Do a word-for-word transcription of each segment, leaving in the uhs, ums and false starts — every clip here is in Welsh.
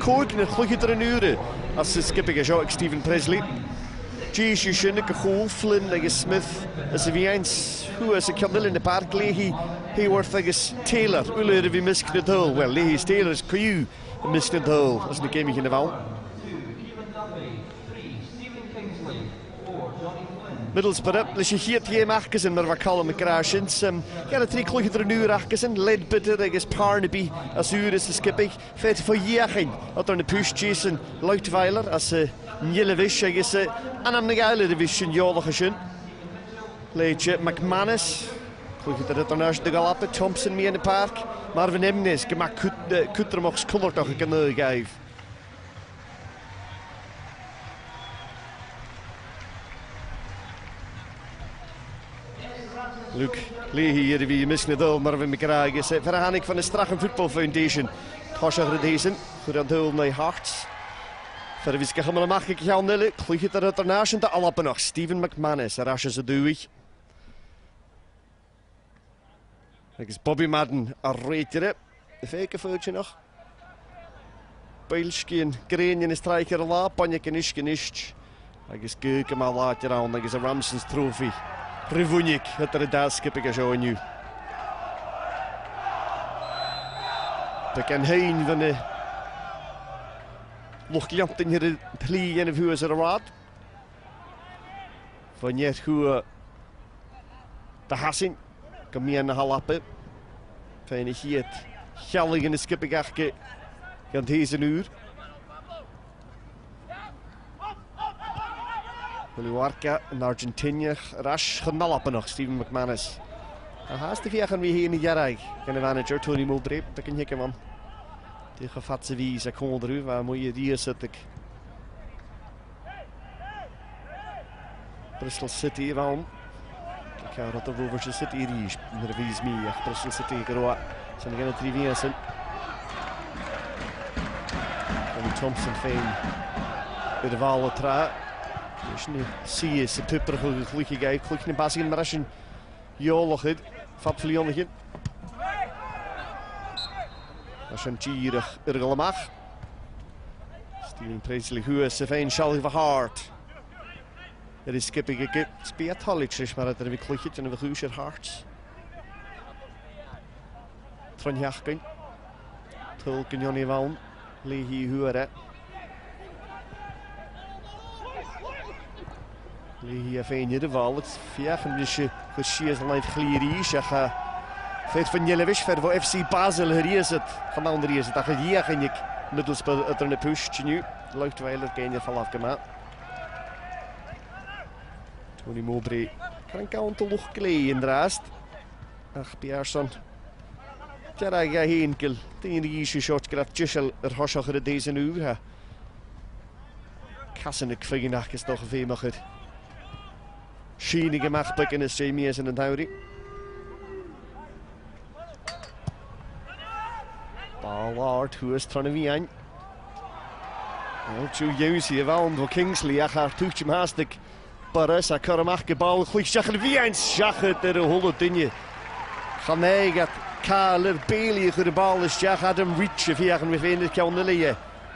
cóig na chluichidar an úra as is skipig a seo ag Stephen Presley. Gis yw sy'n ag Hall, Flynn ag Smith as a fi eins hw as a cymryd yn y parc lehi Hayworth ag Taylor wylir y fi misg na dol. Wel, lehi Taylor is cwyw y misg na dol as na gemi hyn y fawn. Middlesbrough, leis i hiad iem achgysyn mae'r facol am y grasiant. Gan y tri clwychyd yr nŵr achgysyn, Ledbetter agos Parnaby as ŵr as y skipig. Fet ffo iachyn, o'r yn y pwys Jason Leutweiler as y Nielevish agos y anam na gael yr y fys yn iolach ysyn. Leidje McManus, clwychyd yr ydrnars dy galapa, Thompson mi yn y parc. Marvin Emnes, gyma cwtramochs cwlwrdoch y gynnau gaif. Luke Leahy hier wie misne dol maar we McGrath is verhanig van de Strachen Football Foundation. Tosach Redesen, goed aan dol naar Hearts. Verder is gaan we mag ik gaan nille. Klucht er international de alappen nog Stephen McManus, er asje ze duwig. Ik is Bobby Madden a reetere. De fake foutje nog. Beilskien green in de strijker la, panje kenish kenish. Ik is keuken maar later aan, ik is een Ramsons trophy. Rivunik, het er daar skipig a seo nu. De kan heen van de luchtjanten hier het plie en de vuur is er raad. Van jet hoe de hassing kan meer naar halappen. Fijn ik hier het gellig in de skipig achke kan deze uur. Luarca in Argentinië, rash genalappen nog, Stephen McManus. Hij haast de vier gaan we hier in de jarag. Kan de manager Tony Mowbray, dat kan je kijken man. Die gevat ze wie ze kon eruit, waar moet je die zet ik. Bristol City waarom? Ik ga dat over Bristol City hier, met de vies mee, Bristol City groot. Zijn er geen drie vier en Thompson fijn bij de walen tra. Zie je ze pupper voor het gelijke geit, gelijk een basis in maar als je jolig het, vat verliezen. Als je een gierig ergel mag. Stephen Presley hoe is fijn Charlie van Hart. Het is skipping ik speelt Hollich maar het er weer gelijk en we goed het Hearts. Tronjachken. Tolken Johnny Vaughan, Leahy hoe Leahy fijn de val, het viagen dus je geschies alleen glieries, je gaat vet van Nielevish verder voor F C Basel hier is het, gaan we onder hier is het, dat je hier ging ik Middlesbrough het er een push nu, Leutweiler kan je van afgemaakt. Tony Mowbray kan een kant te lucht klee in de rest. Ach Pierson, tja ga heen kil, tien riesje shot krijgt Jishel er horscher deze uur ha. Kassen ik vliegen nach is toch veel mag het. Schienige machtblikken is Jamie is in het houding. Ballard, hoe is het van de wien? Tjoe juist hier wel, door Kingsley, ach haar toetje maastig. Paris, hij kan hem afgebouwen, goed schach de wien, schach het er een holle dinge. Gaan hij gaat Kaler, Bailey, de bal is, ja gaat hem reachen, via gaan we vinden, kan de leien.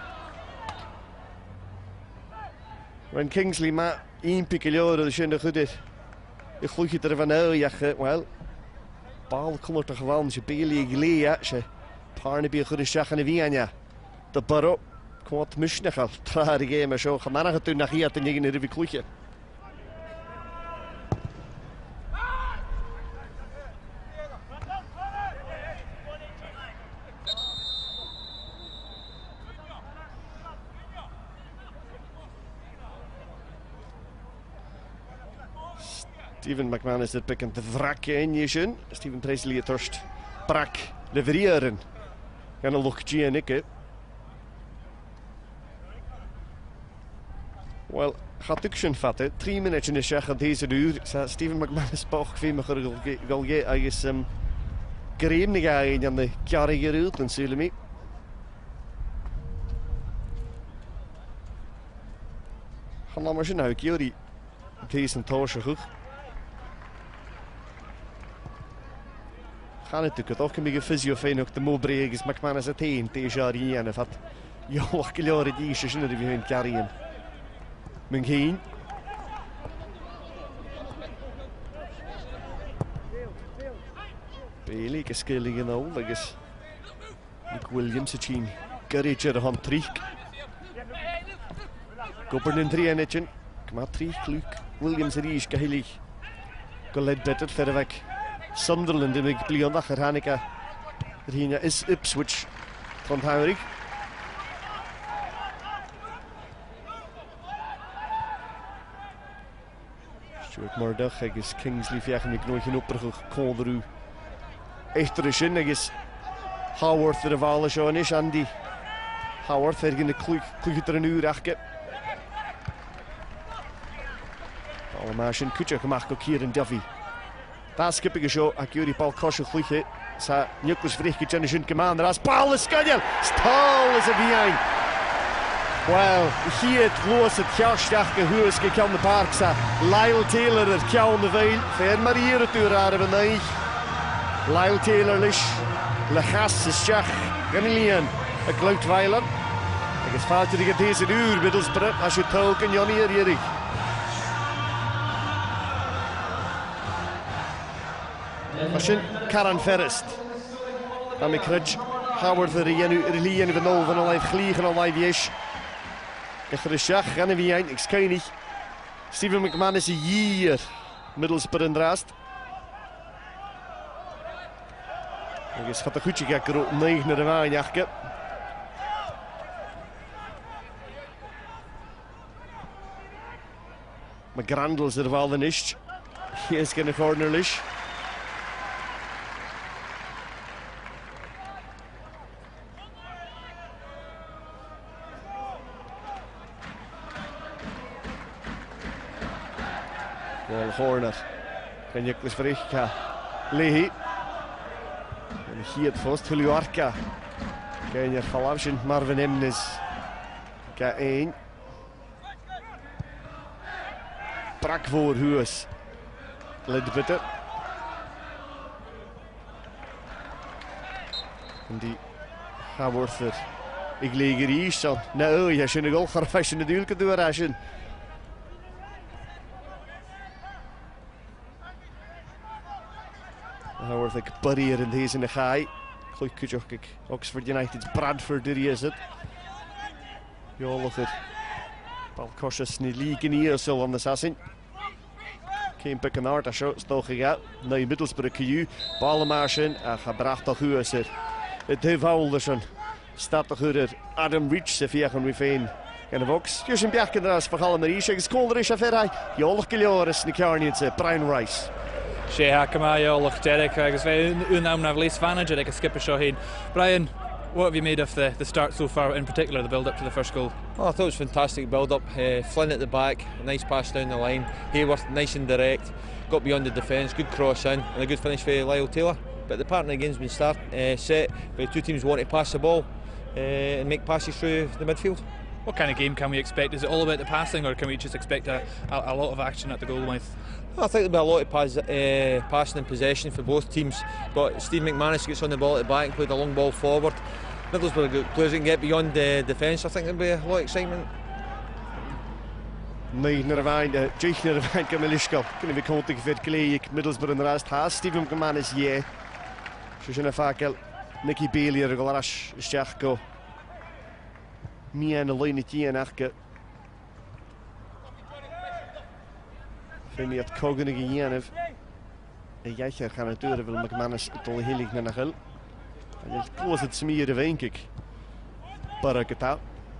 When Kingsley maar één pikkeljoor, dat is in de goede. Ik gloei het er van uit, ja, wel. Bal komt er toch gewoon, ze Bailey geleden, ja, ze. Parnaby goede schach en de wien, ja. De barro, komt misschien al, traag ik maar zo. Gaan maar toen naar hier te negen in de kloeitje. Stephen McManus dit pikken te wrakken in je zin. Stephen Presley het torst brak de vrieren. Gaan een luchtje en ik hè. Wel, gaat ik zijn vatten. Drie minuten is je deze uur. Stephen McManus boog veel meer gul je als um, greem ga je aan de kjarre geruild en zullen mee. Gaan dan maar zijn uit jullie. Deze toosje goed. Gaan natuurlijk ook een beetje fysio fijn ook de Mowbray is McManus het heen deze jaar hier en vat Joch gylior i di sy'n ydy fi hyn Garian. Mynd hyn. Bailey gysgeilig yn ôl, agos Nick Williams y tîn gyrryd ar y hon tric. Gwbr yn tri enegyn, gyma tric Luke Williams yr eich gahilig. Goled bedr fferfeg Sunderland yn ymwneud blion ddach yr hannig a yr hyn is Ipswich Trond Hawrig. Stuart Murdoch agos Kingsley fiach yn ei gnwch yn wbrach cwnd rhyw eithter y sy'n agos Haworth yr y fal y sio yn eich Andy Haworth er gyn y clwch yr yn ŵr achge bal yma sy'n cwtioch ymach o Kieran Duffy basgybig y sio ac yw'r i bal cosio clwch sa Nicholas Vrich gyd yn sy'n gyman yr as bal ysganiel stol ys y fiain wel hyd glwys y tiawstiach gyhwys gyda cawn y parc sa Lyle Taylor yr cawn y feil fer mar i'r y dŵr ar y fynaich Lyle Taylor lish lechas ysdiach gan i lian y glwt failan agos ffalt ydy gydaes yn ŵr Middlesbrough a sy'n tog yn ioni ar ierig a sy'n Caran Ferrest am i crydg Howard yr i lian i fy nôl fan o laif chlich yn o laif iesh Gachar y siach gan y fi ein, eich cainig Stephen McManus i yir Middlesbrough yn drast agos chad a chwtio gael gro neig nyr y fain achga mae Grandles yr fal yn isht Hies gan y corner lish Wel Horner gan Nicholas Vrich ca Lehi yn hyd ffost Julio Arca gan yr chalaf sy'n Marvin Emnes ga ein Bragfawr hwys Ledbyder yndi Haworth yr i gleig yr is na o i asyn y gol charfais yn y diwl gydwyr asyn Haworth ag Burry ar yn ddes yn y chai Clwyd cwtioch ag Oxford United's Bradford yr i ysyd Iolwch yr bal cosios ni lig yn i o syl o'n assassin Cain Pick yn ard a sio stoch i gael na i Middlesbrough cyw bal yma sy'n a cha brachtoch hwys yr y dyfawl ysyn statoch yr Adam Rich sy fiach yn wyfein gan y fogs Yw'r sy'n biach yn ras fachal am yr eisiau agos cwlder eisiau fferau Iolwch gylior ys ni carniad sy Brian Rice sé Hakama, Iolwch Derek, agus fe un am na vlees manager ag a skipper seo hyn. Brian, what have you made of the, the start so far, in particular the build-up to the first goal? Oh, I thought it was fantastic build-up. Uh, Flynn at the back, a nice pass down the line. Hayworth, nice and direct, got beyond the defence, good cross in, and a good finish for Lyle Taylor. But the part of the game's been start, uh, set, but the two teams want to pass the ball uh, and make passes through the midfield. What kind of game can we expect? Is it all about the passing, or can we just expect a, a, a lot of action at the goal line? I think there'll be a lot of pass, uh, passing and possession for both teams. But Steve McManus gets on the ball at the back and played a long ball forward. Middlesbrough players that can get beyond the defence. I think there'll be a lot of excitement. Neig naar fain, Jake naar fain Camilishko. Kunnen we kontig vet gleik Middlesbrough in de rest haast. Steve McManus je. Shushin Fakel, Nicky Bailey er golash Shachko. Mien alleen het hier nachke. Vind je het kogenig Janef. En jij gaan het deuren wil McManus tol hilig naar nagel. En het kloos het smieren denk ik. Paraketa.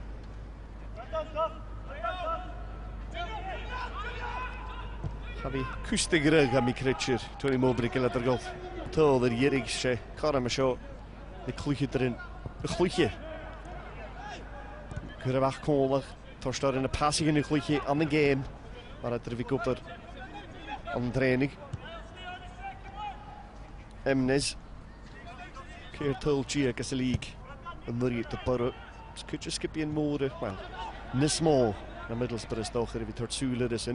Havi kustigre gami kretcher. Tony Mowbray laat er golf. Tol er jerig she. Karam show. De kloetje erin. De kloetje. Gurabach kolig. Torstar in de passing in de kloetje aan de game. Maar het er op er aan de training. Emnes. Keer toltje ik as a league. Een murie te parren. Skutje skipje en moore. Wel. Nismol. Na Middlesbrough toch er weer tot Zule is in.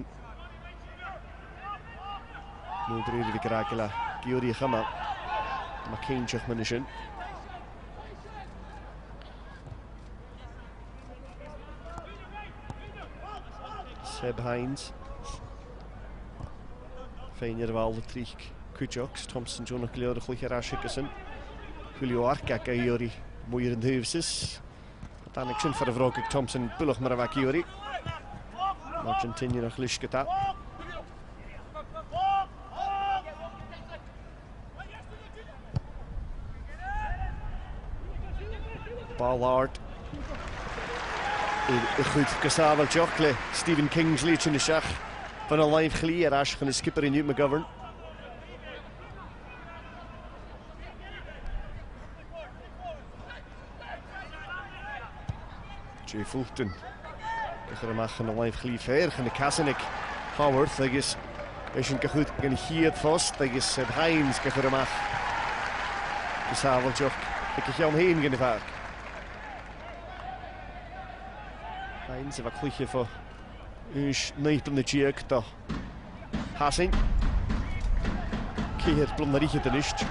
Nu drehen wir Krakela. Giori Gama. Maar geen Chachmanishin. Seb Hines. Féin ar bháil trí Cuideogs, Thompson Jonah Gleor a chluich ar Ashickerson. Julio Arca a Iori mwyr yn ddyfsys. Danig sy'n ffordd frogig Thompson bwlwch mar a fac Iori. Argentinian o'ch lish gyda. Ballard. Y chwyd gysafel joc le Stephen Kingsley yn y siach. Fan o laif chli ar Ash gan y skipper i Newt McGovern. Jay Fulton. Gychwyr ymach yn y laif chli ffair gan y Casanig Haworth agos eisiau gychwyd gan y hyd ffost agos Seb Hines gychwyr ymach gysafel joc ac eich iawn hyn gan y ffarc. Hines efo clwychio ffo ys neud yn y diag do Hasin Ceir blwn ar eich ydyn ysg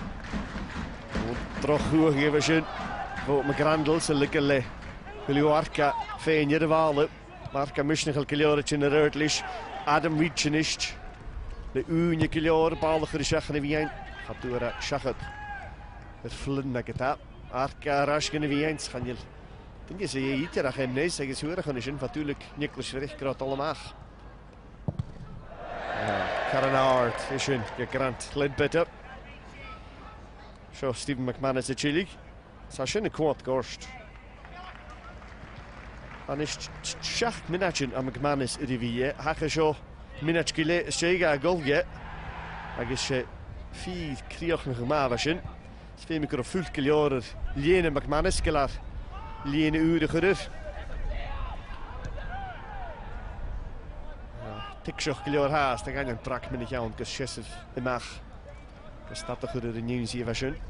droch hwch efo sy'n fo mae Grandl sy'n lygo le Julio Arca féin ar y fála. Marca Mishnachal Gilior yn yr erdlish. Adam Reach yn isht. Le ŵn y Gilior, balach ar y siachan y fiain. Chadwr a siachad. Yr fflyn na gyda. Arca ar asg yn y fiain. Chanil. Dyngys ei eidir ach emnes. Agos hwyrach yn ysyn. Fadwlyg Nicholas Ferich grodol amach. Karen Ard. Ysyn. Grant Ledbetter. Sio Stephen McManus y Chilig. Sasyn y cwad gorst. An is siach minachin am McManus ydy fi e. Hachysio minach gile ysgeiga a golge. Ag is ffydd crioch na chymaf asyn. Sfeim i gyro ffwlt gilior yr lien y McManus gylar lien y ŵr y chwryr. Ticsioch gilior has, da ganyan brac mynd i iawn gys siesif y mach. Gys dadach chwryr y niwn si ef asyn.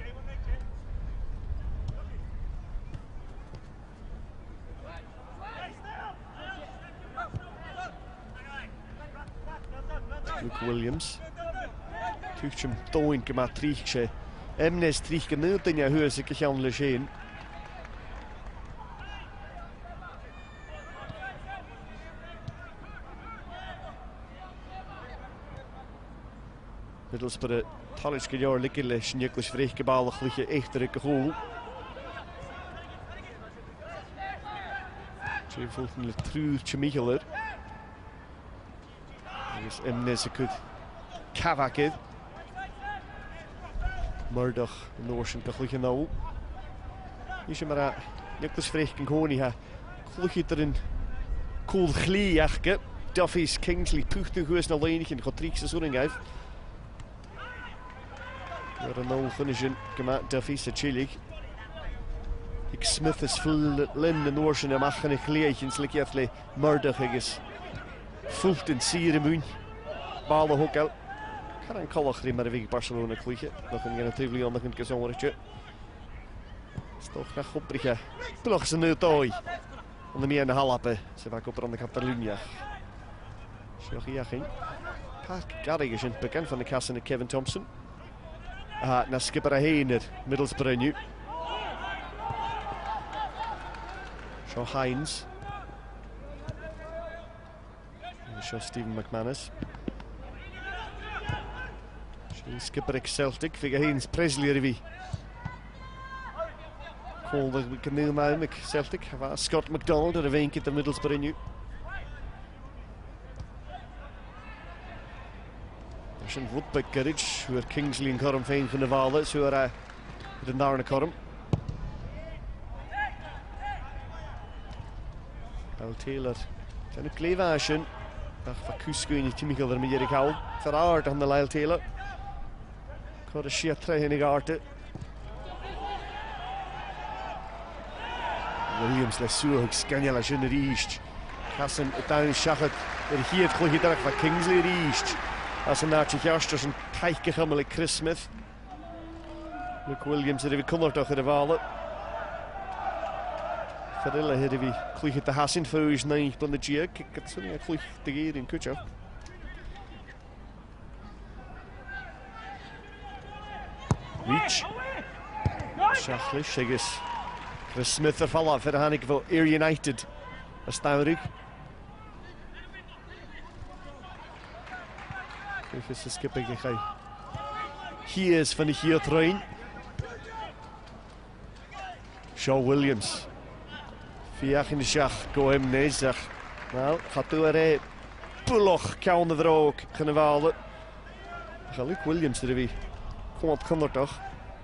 Luke Williams. Tuchym doin gyma trich se. Emnes trich gynnyd yn ia hwyr sy'n gall iawn le sien. Middlesbrough y talus gyda'r ligyd le sy'n Nicholas Ferich gybalach lich eich yr y gyhwl. Jay Fulton le trwy'r Chimichaler. Agos Emnes y cwyd cafagydd. Murdoch yn oes yn gychwch yn ôl. Eisiau mae'r Nicholas Ferich yn cwni ha. Clwchyd yr yn cwl chli ach gy. Duffy's Kingsley pwcht yn hwys na leinig yn chod trich sy'n sŵn yn gaif. Yr yn ôl chwnnys yn gyma Duffy's y Chilig. Ig Smith ys fflyn yn oes yn amach yn eich leich yn sligiad le Murdoch agos. Fulton sir y mwyn. Bal o hwgal. Caran colach rhi mar y fig Barcelona clwychio. Nog yn gen y triflion nog yn gyson o'r eich. Stoch na chwbrich e. Bwloch sy'n nid doi. Ond y mi yn y halabe. Sef ag o bron y Catalunya. Sioch i achyn. Park Garrig ysyn bygan fan y casan y Kevin Thompson. A na skipper a hein yr Middlesbrough new. Sio Hines. Sio Stephen McManus. Sio skipper eich Celtic. Figa Hines Presley ar i fi. Call the gynnil maen eich Celtic. Hafa Scott MacDonald ar y fein gyda Middlesbrough new. Sio Woodbeck Gyrridge. Hwy'r Kingsley yn corym fein chyn y fala. Sio ar y nar yn y corym. Al Taylor. Gan y glefa asyn. Ach, fa cwsgwyn i Timmy Gilder mi i'r cael. Fer ard am y Lyle Taylor. Cor y siat tre hyn i garte. Williams le sŵg sganial a sy'n yr eist. Casan y dawn siachad yr hyd chlwyd arach fa Kingsley yr eist. As yn na'r tichiastros yn taich gychymol i Chris Smith. Luke Williams yr i fi cwmwrdoch yr y fala. Ferilla hyd i fi clwychyd dy hasyn ffyrwys na'i blyn y giag. Gyda'n ei clwych dy gyr i'n cwtio. Reach. Siachlis, agos. Chris Smith yr ffalaf fer y hannig fo Ayr United. Ystawrig. Clwych is y skipig i chi. Hughes van de hier trein. Shaw Williams. Fiach in de siach, go hem nezach. Wel, gaat door e bulloch cawn de droog, gaan we Ga Luke Williams er wie. Kom op, kan er toch.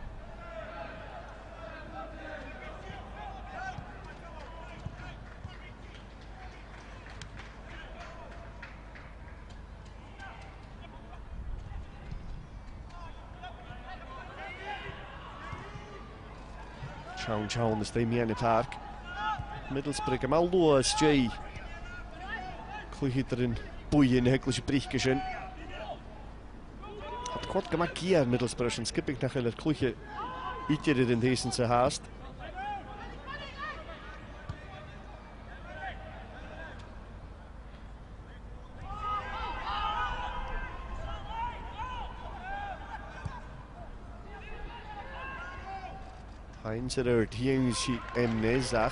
Chown chown is they in het park. Middelsbrug am al loos Jay. Clwych erin bwyn heglis y brich gysyn. Had kwart gemaakt hier Middlesbrough en skipping nach het clwych ietjer erin deze se haast. Heinz er uit Hughes en Nezach.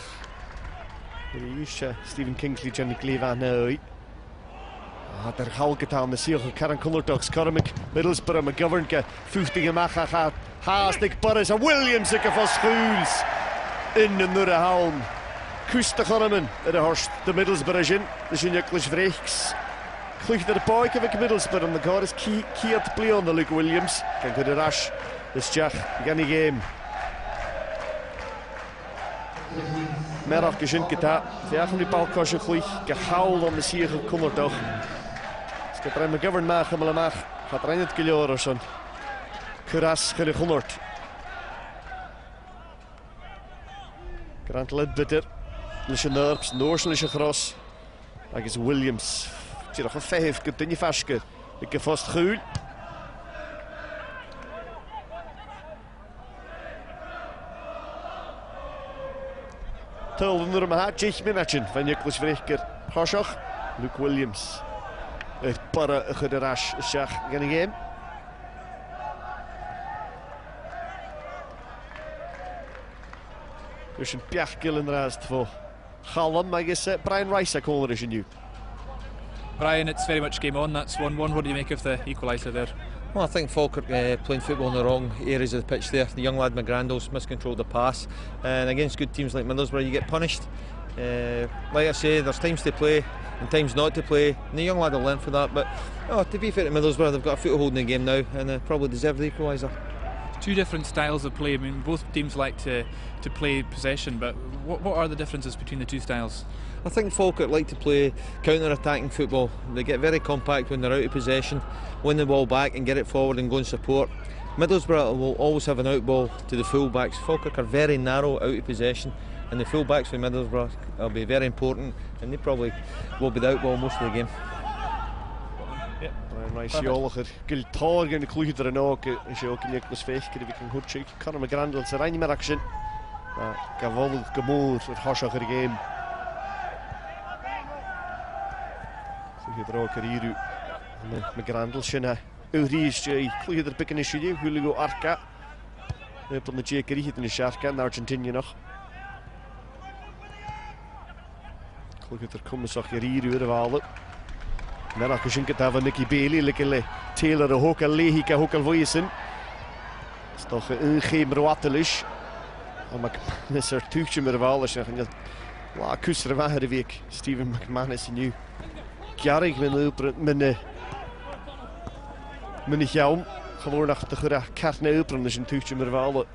Stephen Kingsley Johnny Cleaver nou. Ah, der halget aan de ziel Karen Cullerdogs Cormac Middlesbrough McGovern ke fifty macha gaat haastig Boris en Williams ik van schools in de nure halm. Kuste Corman de horst de Middlesbrough in de Junicklish Vreeks. Klucht de poike van Middlesbrough en de god is key key te play on de Luke Williams. Kan goed de rush. Dus Jack gaan die game. Merach gezien geta, ja van die balkosje gloei, gehaald aan de siegel kommer toch. Skip er McGovern mag hem al mag, gaat er in het kiloor zo'n. Kuras gele honderd. Grant Ledbetter, Lische Nerps, Noorslische Gros. Dat is Williams. Ik zie nog een vijf, kunt in je vastke. Ik heb vast goed. Tulden er maar tjich minatjen van Nicholas Vreeker. Horsach, Luke Williams. Het parre gederash zeg gaan game. Dus een piachkil in de rest voor Challam, maar I guess Brian Rice caller is new. Brian, it's very much game on. That's one one. What do you make of the equaliser there? Well, I think Falkirk uh, playing football in the wrong areas of the pitch there. The young lad McGrandles miscontrolled the pass, and against good teams like Middlesbrough you get punished. Uh, like I say, there's times to play and times not to play, and the young lad will learn for that. But oh, to be fair to Middlesbrough, they've got a foothold in the game now and uh, probably deserve the equaliser. Two different styles of play. I mean, both teams like to to play possession, but what what are the differences between the two styles? I think Falkirk like to play counter-attacking football. They get very compact when they're out of possession, win the ball back and get it forward and go and support. Middlesbrough will always have an out ball to the full-backs. Falkirk are very narrow out of possession, and the full-backs for Middlesbrough will be very important, and they probably will be the out ball most of the game. Ja, Brian Rice joliger. Giltorg en de klucht er ook. Is je ook in Nicholas Vreeker die kan goed checken. Conor McGrandles er niet meer action. Maar Gavol Gamoor het hartstiger game. Klucht er ook hier. McGrandles en Euries J. Klucht er pikken is je. Julio Arca. We hebben de J krijgt in de Sharka in Argentinië nog. Klucht er komen zag je hier weer halen. Merach gezien het van Nicky Bailey, lekker Taylor de Hoek en Lehika Hoek en Voyesen. Dat is toch een geen roatelisch. Maar is er tuchtje meer wel als je gaat. La kusser weg de week. Steven McManus nu. Kjarig met een met met jouw gewoon nog de goede kaart naar open dus een tuchtje meer wel.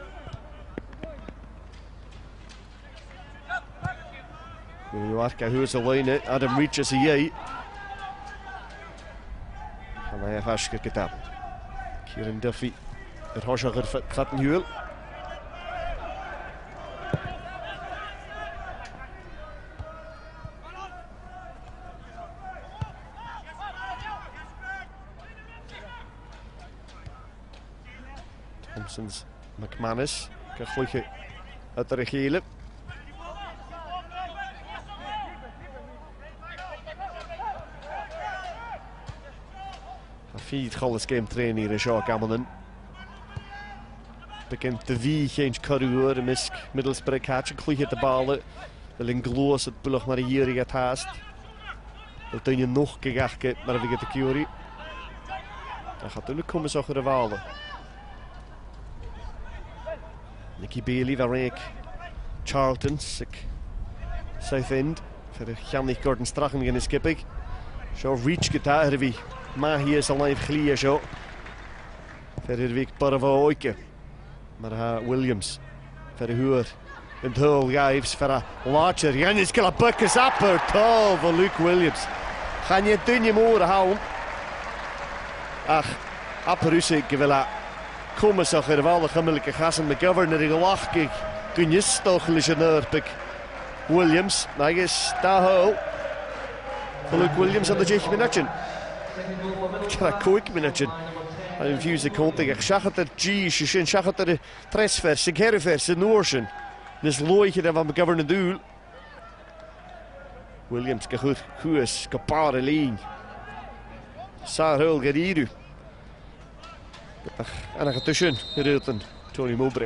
Nu Arca hoes alleen Adam Reaches hier. En hij heeft hartstikke gedaan. Kieran Duffy, het hartstikke vet een huwel. Thompson's McManus, kan gelukkig uit de regelen. Vier goals game trainer hier in Jacques Amelen. Bekend de wie geen carrière misk Middlesbrough catchen kliegt de ballen. De Lingloos het bullig maar hier gaat haast. Dat doe je nog gegacht maar we get de curie. Hij gaat toen komen zo de walen. Nicky Bailey van Reek. Charlton, sick. Southend. Voor de Jannik Gordon Strachen in de skippig. Zo reach gitaar wie. Maar hier is al even gelier zo. Voor de week Paravo Oike. Maar uh, Williams. Voor de huur. En het hul gaves voor een laatje. Jannis kan een bukken zapper. Tol voor Luke Williams. Gaan je doen je moeren houden. Ach, apperusik wil komen zo de wel gemmelijke gassen de governor in gelachkik. Kun je stochelijke nerpik. Williams, nou is daar hul. Voor Luke Williams aan de jeugd minutje. Ik ga een koek minutje. En views de konting. Ik zag het er G, je zag het er de transfers, de hervers, de Noorsen. Dus looitje dat van de governor doel. Williams, ga goed, goed is, kapare lijn. Saar hul gaat hier u. En dan gaat tussen, gereden, Tony Mowbray.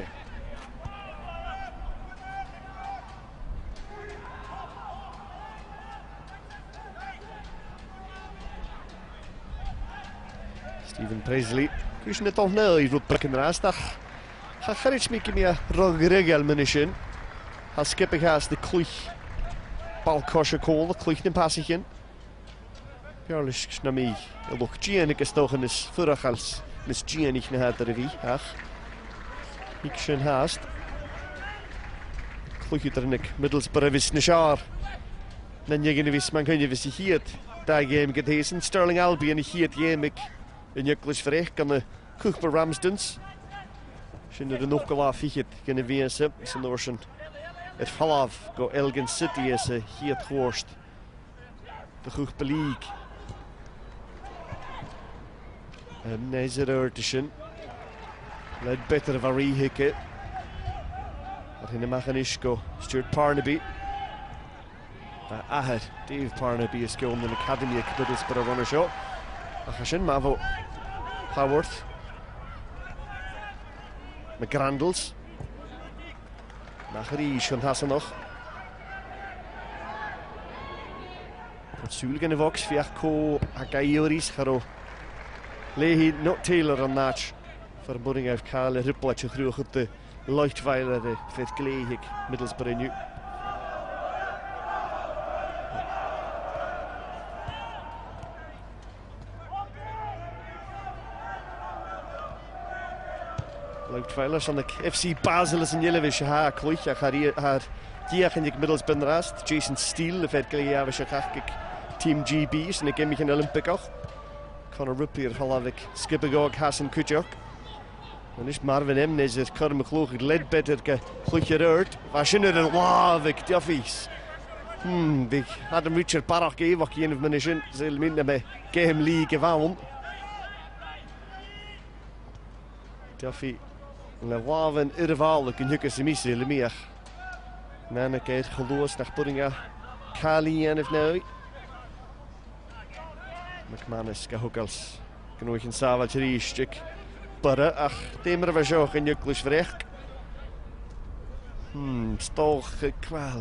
Stephen Presley, kun je net al snel even prikken naast. Ga gerits met meer rogregel menisjen. Ga skippen gaas de kloeg. Balkosje kool, de kloeg in passage. Jarlisch snamie. De loch Giannik is toch in de vorige als Miss Giannik naar het revie. Ach. Ik schön haast. Kloeg je er nik middels brevis nishaar. Dan je geen wist man kun je wist hier. Daar game gedezen. Sterling Albion hier het in Juklisch Verrecht kan de koek bij Ramsdens. Zijn er nog al afviet kunnen wezen. Zijn Noorsen. Het half go Elgin City is hier het hoorst. De koek bij League. En deze Urtischen. Let beter van Riehike. Maar in de Machanishko. Stuart Parnaby. Aher. Dave Parnaby is going in de Academy of Middlesbrough Runner Show. Achashin, Mavo. Howard. McGrandles. Nacharish van Hassen nog. Zulke in de Vox, Fiaco, Hakaioris, Garo. Lehi, not Taylor aan Natch. Verboeding heeft Kale Rippeltje groeg op de Luchtweiler, de vet Kleehik, Middlesbrough nu. Luchtweilers aan de F C Basel is een Jellewische haar kloeg. Hij gaat hier haar diach in de Middlesbrough rast. Jason Steele, de vet Kleehik, Team G B's en ik heb me geen Olympic ook. Conor Ruppier, Halavik, Skippergog, Hassan Kutjok. En is Marvin Emnes, het Kerm Kloog, het Ledbetter, Kloegje Rurt. Was je er een Lavik, Duffy's. Hmm, ik had hem Richard Parach gegeven, wat je een of mijn zin, ze minder bij Game League gewonnen. Duffy, een Laven, Irval, ik een jukke semissie, Lemir. Naneke, geloos naar Puddinga, Kali en of nou. McManus, Gahokals, genoeg in Savage Riestik. Barre, ach, temer was ook in Juklisch Verrecht. Hmm, stolg, kwaal.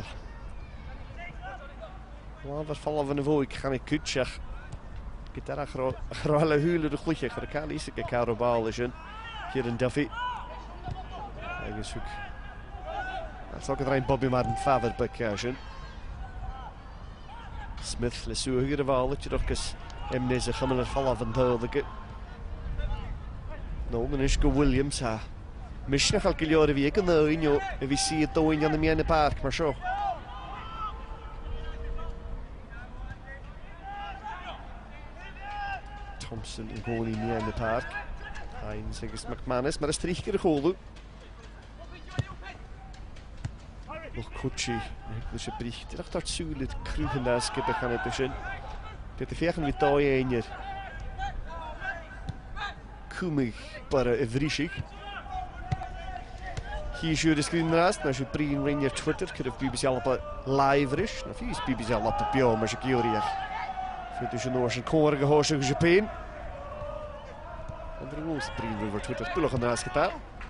Wat vallen van de voet, ik ga niet kutschag. Ik heb daar grote huilen de gloedje, ik ga niet zoeken, Karobal is een. Hier in Duffy. Ik zoek. Het is ook een Bobby maar een vader bekijken. Smith, le zoeken de bal, dat je toch eens. En deze gaan er vallen van duidelijke. Nou, dan is het Williams. Ha. Misschien nog al jaren wie ik nou in jou. En we zien het toch in de mijne park, maar zo. Thompson en gewoon in de park. Hein zegt McManus, maar dat is drie keer de goal. Nog Kutschi. Dus je bericht. Ik dacht dat zo het krugen daar skippen gaan het tussen. Dit is vechten met touw een hier. Kumig para Evrischik. Hier is de screen naast. Als je pre ring je Twitter, kun je B B C al op live is. Nou, vies B B C al op de pio, maar je keurig. Voor tussen Noorse koren gehoord in Japan. En de roos pre over Twitter spullen gaan naast gedaan.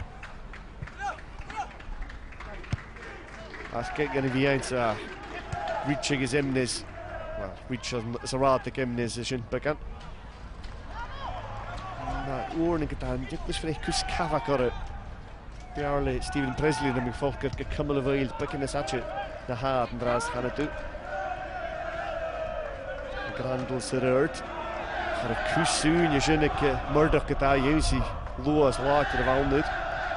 Als kijk naar wie eens reaching is Emnes. Well, reach is a raad de Emnes is in bekend. oor yn gyda'n diplis fyr eich cws cafag o'r biarle Stephen Presley yn ymwneud ffolc ar gymol y fwyl bycyn ys atio na had yn dras chan ydw. Grandl sy'r yrd. Ar y cwswn i sy'n eich myrdoch gyda yw si lwas lag ar y fawnyd.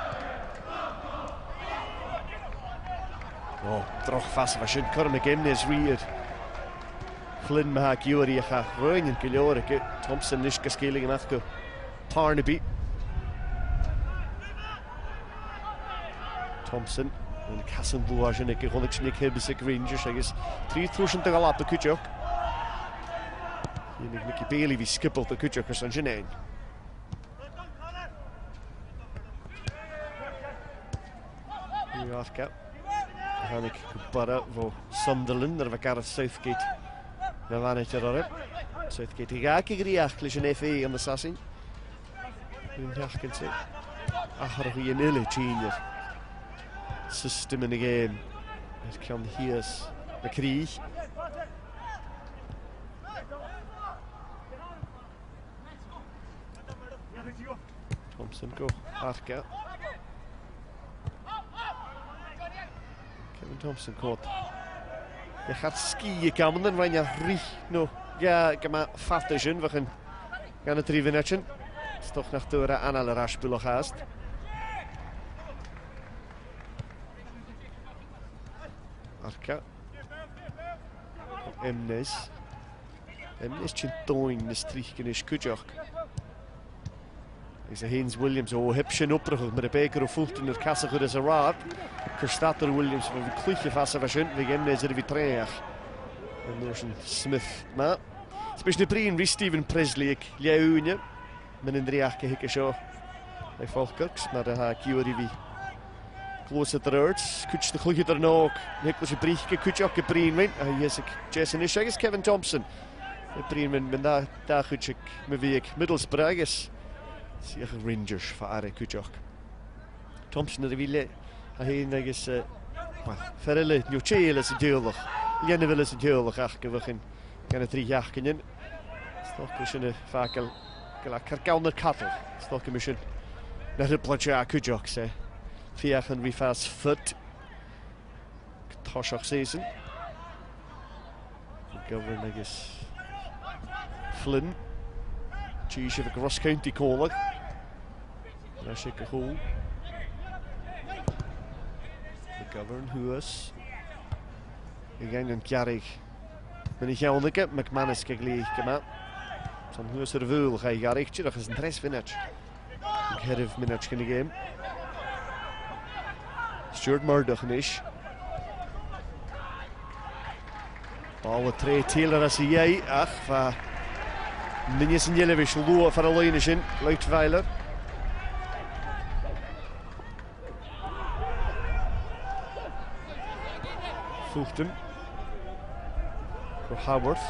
O, droch fas fa sy'n cwrdd y gemnes ryd. Flynn ma ha giwr i eich a rwy'n yn gilior ag Thompson nish gasgeilig yn athgo. Parnaby. Thompson yn casyn lwas yn eich hwnnw sy'n eich hebys ag Rangers agos tri thwysyn dyg alap y cwtioch. Unig Nicky Bailey fi sgybl y cwtioch ys yn sy'n ein. Iw athga. Hannig gwybara fo Sunderland ar fy Gareth Southgate. Na manager o'r eb. Southgate i gag i griach lys yn F A am y sasyn. Yn hiach gyntaf. Achor hwy yn ilu tînir. System yn y gêm. Yr cion hias. Y crych. Thompson go. Arca. Kevin Thompson cod. Eich ar sgi i gamon yn rhain a rich nhw. Ga gyma ffadysyn fach yn gan y drifyn etyn. Stoch nach dwyr a anal yr asbyl o'ch ast. Arca. Emnes. Emnes chyn doing nes trich gan eich cwdioch. Is a Haynes Williams o hip sy'n obrach met y beger o Fulton yr casach ydys y rad. Cyrstadr Williams fe fi clych y ffas a fasyn, fe gemnes yr fi treach. Yn Norton Smith ma. Sbys na brin fi Stephen Presley ag liawnia. Mynd yn driach gyhigysio. Mae Falkirks, mae'r ha giwr i fi. Glwys y dryrds, cwtch dy clych yd'r nog. Nicholas y brich gy cwtioch y brin mynd. A yes ag Jason Ish agos Kevin Thompson. Y brin mynd mynd da, da cwtch ag my fi ag Middlesbrough agos. Siach y Rangers fa ar y cwtioch. Thompson yr fi le. A hyn agos, wel, feryle, niw cheil ys y diolwch. Lian y fel ys y diolwch ach gyfach yn gan y dri iach gynny'n. Stoch ysyn y fa gael gael cargawn yr cadw. Stoch ysyn na rybla ja cwtioch se. Fiach yn rifas ffyd. Tosioch season. Gyfryn agos Flynn. Cheese of a Ross County Colag. Rashik a hole. McGovern, Hwys. Again yn Giarig. Mynd i chiawn ag McManus gagli gyma. Son Hwys yr fwyl chai Giarig. Tyrach ys yn tres finnach. Yn cerif minnach gyn i gêm. Stuart Murdoch yn ish. Ball y tre Taylor as i iau. Ach, fa... Minnes yn Jelevich, lwa far y lein ysyn, Leutweiler. Fulton. For Haworth.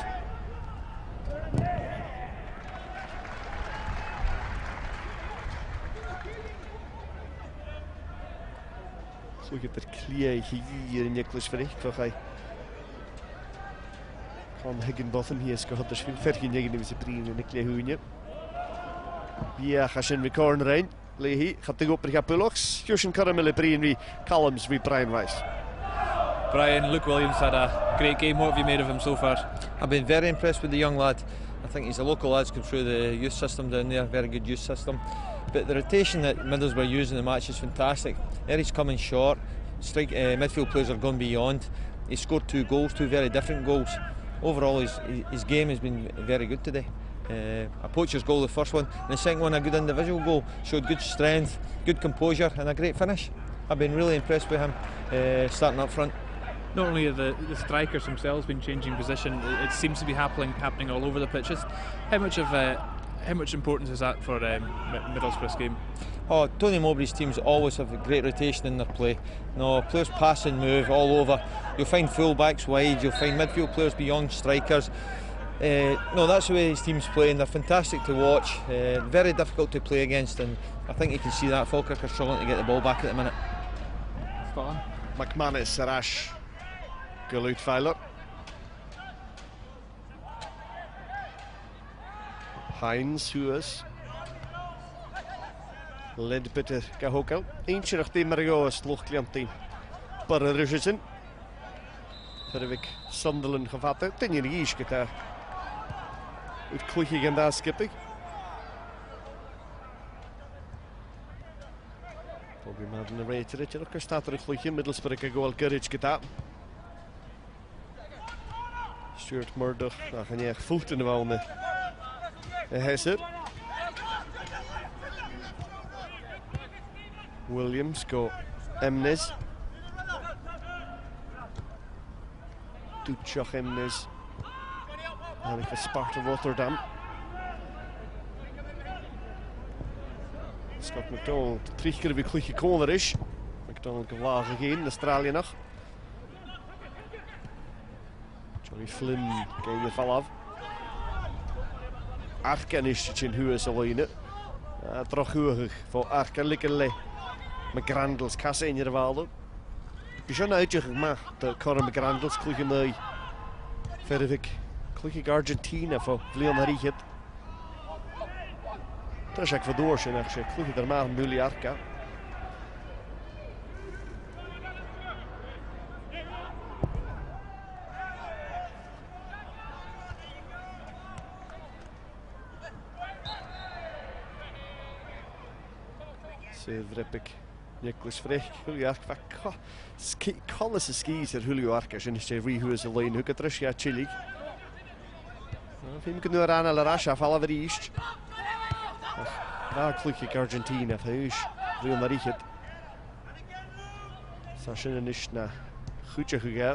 Look at the clear here in Nicholas Ferich, for I. Con Higginbotham hier sgo hodders fin fergin negin i fys y brin yn y gle hwynio. Iach a sy'n fi corn rein. Le hi, chadig opr i'ch abylwchs. Hwys yn caramel y brin fi Callums fi Brian Rice. Brian, Luke Williams had a great game. What have you made of him so far? I've been very impressed with the young lad. I think he's a local lad, come through the youth system down there, very good youth system. But the rotation that Middlesbrough were using in the match is fantastic. Eric's coming short, strike, uh, midfield players have gone beyond. He scored two goals, two very different goals. Overall, his, his game has been very good today. Uh, a poacher's goal, the first one, and the second one, a good individual goal. Showed good strength, good composure, and a great finish. I've been really impressed with him uh, starting up front. Not only have the, the strikers themselves been changing position, it, it seems to be happening happening all over the pitches. How much of uh, how much importance is that for um, Middlesbrough's game? Oh, Tony Mowbray's teams always have a great rotation in their play. No, players pass and move all over. You'll find full-backs wide, you'll find midfield players beyond strikers. Uh, no, that's the way his teams play, and they're fantastic to watch. Uh, very difficult to play against, and I think you can see that Falkirk are struggling to get the ball back at the minute. Spot on. McManus, Arash, Leutweiler. Hines, Hwys. Ledbetter gahogel. Eentje nog die maar goos lochkliantin. Barre Richardson. Verwik Sunderland gevat. Ten je niet daar. Het kloekje gaan daar skippig. Bobby Madden rated het. Er staat er een kloekje. Middlesbrough een goal courage gedaan. Stuart Murdoch. Nou gaan je echt voet in de walmen. Hij is er. Williams go Emnes. Duchach Emnes. En ik van Sparta Rotterdam. Scott McDonald. Drie keer weer goed gekomen is. McDonald gelagen geen, Australië nog. Johnny Flynn kan je val af. Arken is het in huis alleen. Ja, toch goed voor Arken likkerle. McGrandles kassen in je wallen. Je zou uitje gemaakt. De Conor McGrandles kloeg mee. Verwik kloeg Argentina voor Leon Riget. Dat is eigenlijk voor doorsje. Ik kloeg er maar een mulli Arka. Zeer ik. Nicholas Vrecht, Julio Arca. Collis is skis er Julio Arca. En is er wie is alleen. Hoe gaat Russia Chili? Vind ik nu aan de Rasha vallen we eerst. Daar kloek ik Argentina. Huis. Real Madrid. Sashin is na goedje gegaan.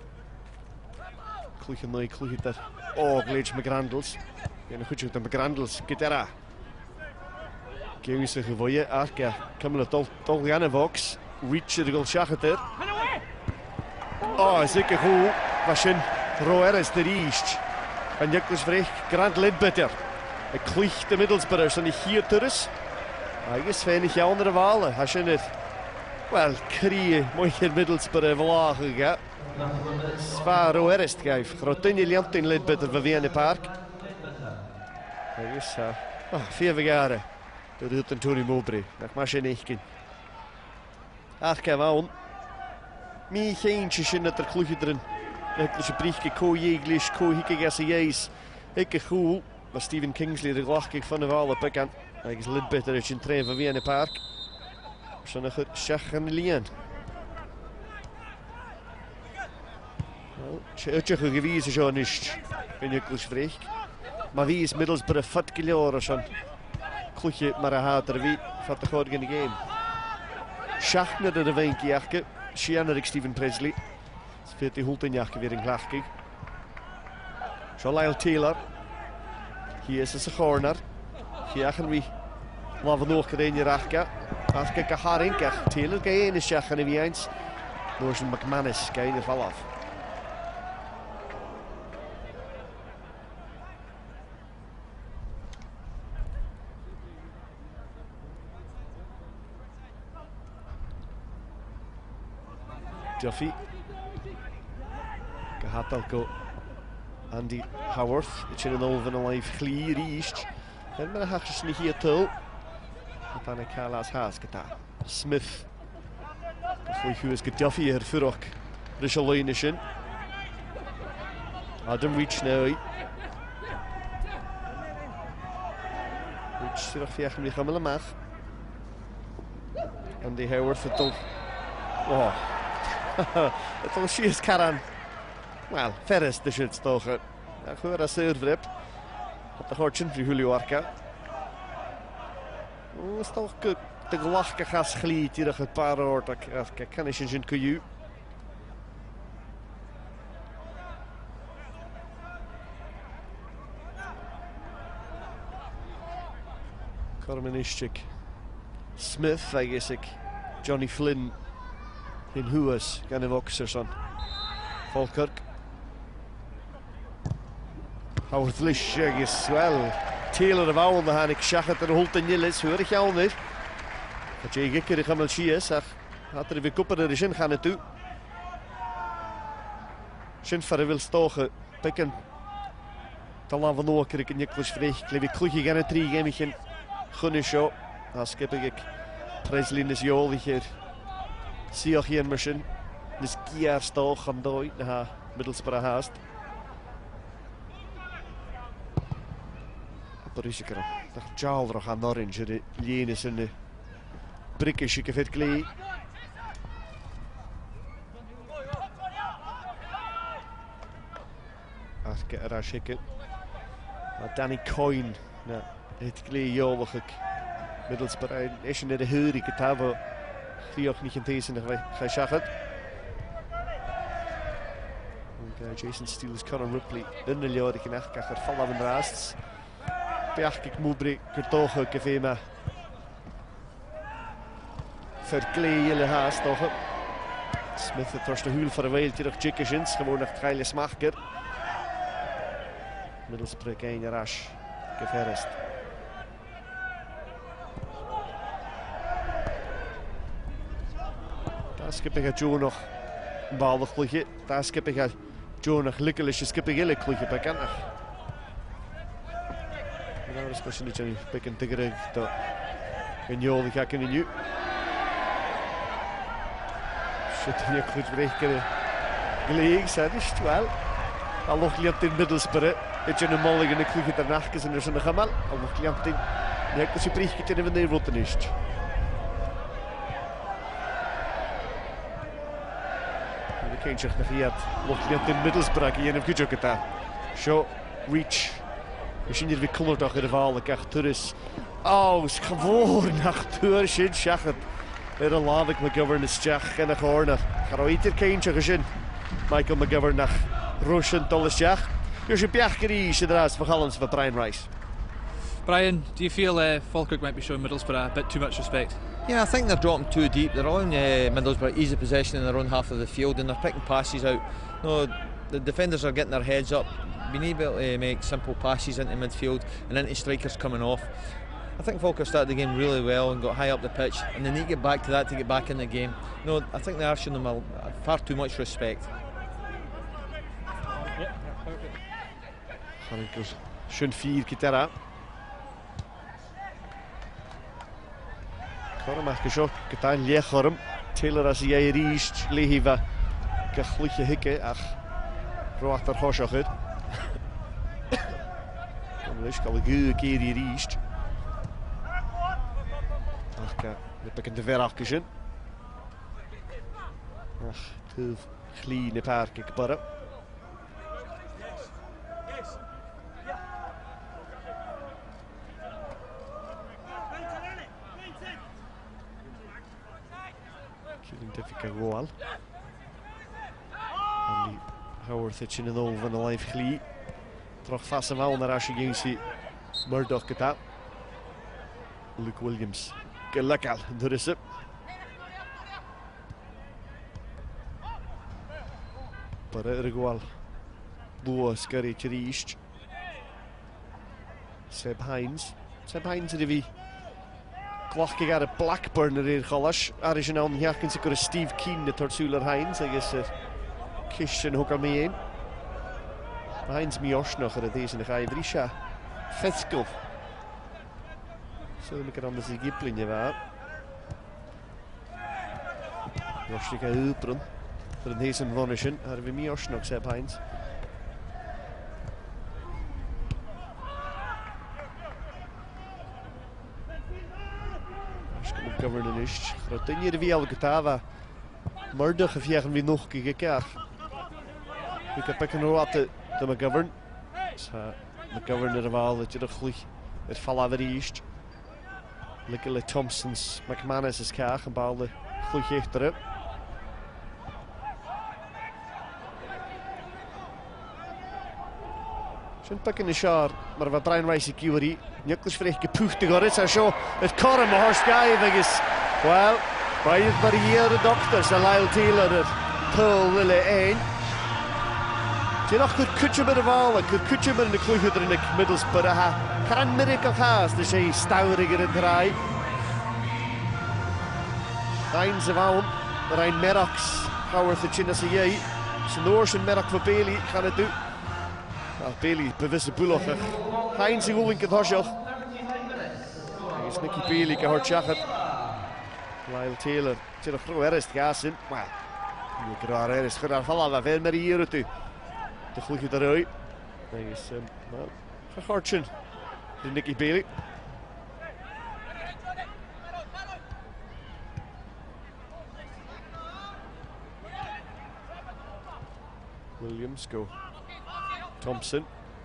Kloek je nooit kloek je dat. Oh, Gleeds McGrandles. En een goedje met de McGrandles. Kitera. Kijk ze gewonnen, Arca. Kamela tol tol gaan in Vox. Reach de goal schachter. Oh, zeker goed. Was een Roeres de Riest. En Nicholas Vrecht, Grant Ledbetter. Ik klieg de Middlesbrough en ik hier terug. Hij is weinig je andere walen. Hij is het. Wel, krieën. Mooi in Middlesbrough verlagen gaan. Zwaar Roeres te geven. Grotinje Liant in Ledbetter van Wiener Park. Hij is uh, oh, vier jaren. Dat doet een Tony Mowbray. Dat mag je niet kunnen. Arca waan. Mie geentjes in het er kloegje erin. Het een briefje koe jeglisch, koe hikke gassejees. Ikke goed. Maar Stephen Kingsley de glachkik van de wallen pikken. Hij is lid beter als je een trein van Wiener Park. Zo'n nog het schach en lien. Het is een gewezen zo niet. Ben je kloes vreeg. Maar wie is Middlesbrough vat kiloren zo'n. Kloekje maar een hater wie van de goede in de game. Schach naar de wijntje jakken. Schianerik Stephen Presley. Speelt die holt in jakken weer een glachkik. Zo Lyle Taylor. Hier is het een corner. Hier gaan we. Laten we nog een keer raken. Als ik een haar in krijg. Taylor kan je in de schach en wie eens. Door zijn McManus. Kan je er val af. Duffy. Gehad alko Andy Howarth. Het is een over een live glier eerst. En maar dan ga je niet hier toe. En dan ik ga laat haas gedaan. Smith. Dat vond je eens Duffy hier voor ook. Richelieu. Adam Reach nu. Reach terug via hem gaan mag. Andy Howarth het toch. Oh. Het was juist Karan. Wel, ver is de shit toch. Ja, goed als server hebt. Op de hortje van Julio Arca. Dat is toch goed. De glachke gas gliet hier het paar hoort. Kijk, kan ik een kuju. Kormanischik. Smith, I guess ik. Johnny Flynn. In Huas, gaan de Voxers aan. Falkirk. Howard Lish, is wel. Taylor of Owl, dan ik schach het er holt en Jillis, hoor ik jou niet. Dat je een keer gaan zien is, had er weer koppen er in gaan naartoe. Sint-Verre wil stogen, pikken. Dan laten we nog een keer Nicholas Vreeg. Ik kloeg je gaan het drie, geen gunne show. a skipig ik Presley nes joli hier sioch hier mission nes giar stoch am doi na ha Middlesbrough haast Parisicra dag jalroch an orange de lienes in de brickish ik het glee as get a shake Danny Coyne na het glee jolig ik Middlesbrough is in de huur ik het hebben Chríoch niet in deze nog ga schachet Jason Steele Conor Ripley in de leeuw ik nach gach er val aan de raast Beach ik moebre kertoge ik even maar verkleele haast toch Smith het eerste huil voor de wereld terug chickens gewoon nog geile smaker Middlesbrough een rash geverst Daar skip ik Joe nog een bal klutje daar skip ik Joe nog likkelische skip ik hele klutje bij kan Nou, especially Jenny picking tigger dat in jol ga ik in nu. Shit, hier goed breken. Geleeg, dat is het wel. Al nog liant in Middlesbrough. Het je een mollig en ik vlieg het daarna en er zijn gamal. Al nog liant in. Nee, dat je breken in de neerrotten is. Ik kan je nog hier. Nog liant in Middlesbrough. Je hebt goed ook gedaan. Show, reach. Misschien hier weer kleur toch in de val, ik echt is. Oh, is gewoon nach toer shit schachet. Er een laat ik McGovern is Jack en de corner. Ga ooit hier kindje gezien. Michael McGovern nach Russian tolles Jack. Dus je pjachkerie is eruit van Gallens van Brian Rice. Brian, do you feel uh, Falkirk might be showing Middlesbrough a bit too much respect? Yeah, I think they're dropping too deep. They're allowing uh, Middlesbrough easy possession in their own half of the field and they're picking passes out. No, the defenders are getting their heads up. Being able to make simple passes into midfield and into strikers coming off. I think Falkirk started the game really well and got high up the pitch, and they need to get back to that to get back in the game. No, I think they are showing them a, far too much respect. Harikers, schön vier gitaar. Korm mag geschokt, gitaar leeg korm. Taylor als jij riest, lehiva. Gachliche hikke, ach. Roachter hoshach het. Dus kan ik een keer hier riest. Ach, heb ik in de ver afgezien. Ach, te kleine paar kikbarren. Killing difficult goal. En die Howard zit in de nul van de live glie. Terug vast en wel naar als je ging zien. Murdoch gedaan. Luke Williams. Gelukkig, daar is het. Para igual. Boa Scurry Chirish. Seb Hines. Seb Hines er wie. Klachtig aan de Blackburn er hier galas. Er is een aan jaken zeker Steve Keane de Torsuler Hines. Ik is er kistje ook al mee in. Heinz Miosch nog er deze nog een Drisha Feskel. Zo ik er anders die giplinje waar. Miosch die gaan helpen voor deze vonnissen. Hebben we Miosch nog Seb Heinz. Als ik hem governen is, gaat het niet wie al getava. Murdoch heeft hier weer nog gekeken. Ik heb ook nog wat de McGovern. So, McGovern er de bal dat je de gloei het vallen weer eerst. Likkele Thompsons, McManus is kaag en bal de gloei geeft erop. Zijn pak in de schaar, maar wat Brian Rice kieweri. Niklas vreeg gepucht te gaan, zo zo. Het kan hem maar schijven is. Wel, bij het barrière dokters, de Lyle Taylor het Paul Lille één. Je nog goed kutje met de bal, goed kutje met de kluge er in de Middlesbrough. Kan miracle haast, dus hij stouweriger in draai. Rijn ze wou, Rijn Meraks, Howard de Chinese jij. Zijn Noorse Merak voor Bailey, gaan het doen. Nou, Bailey bewust de boelocher. Heinz in Wolink het Horsjoch. Agus Nicky Bailey go hurteachad. Lyle Taylor, tír a chrú eris gasin. Wel, ni gyda'r eris chyd ar halaf a fe mar i'r ydw. Dychwylch ar oi. Agus, wel, chachortyn. Nicky Bailey. Williams go. Thompson.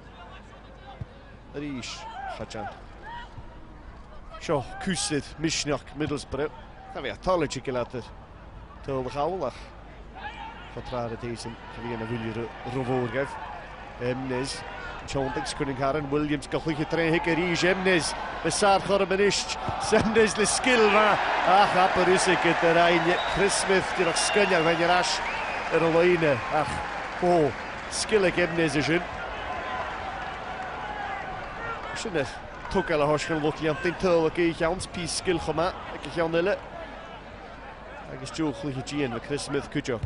Arish Chajan. Sio, Cwsyd, Mishnach, Middlesbrough. Da fi atolog i gilydd tyl y chawlach. Chotra'r y deisyn, chyfi yna wyli'r roforgaf. Emnes, Chondix, Cunningham, Williams, gallwch i drehig Arish, Emnes. Besar chor y mynisht, Semnes le sgil fa. Ach, aperwysig gyda'r ein Chris Smith, di'r o'ch sgyniau fe'n i'r as yr olayna. Ach, o, sgil ag Emnes y sy'n. Sy'n tog ala hos gan lwc i am dyn tyl ag eich iawn, pys sgil choma, ag eich iawn yle. Agus diolch lwch i Gian, fe Chris Smith cwdiog.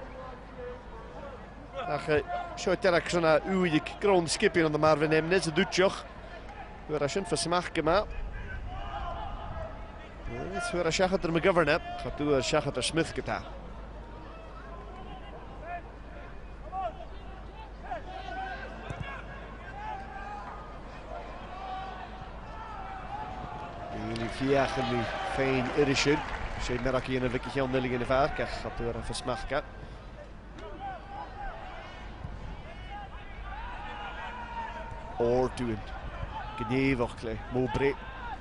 Ach, sio derach syna wydig ground skipping ond y marfyn Emnes y dwtioch. Hwyr asyn ffysymach gyma. Hwyr a siachad yr McGovern e, chadw ar siachad ar Smith gyda. Yn i fiach yn ni ffein irisyn. Siaid merach i yn y fic i chiawn nilig yn y far, gach chadw ar ffysymach gyda. O'r dwi'n gynefach le, Mowbray.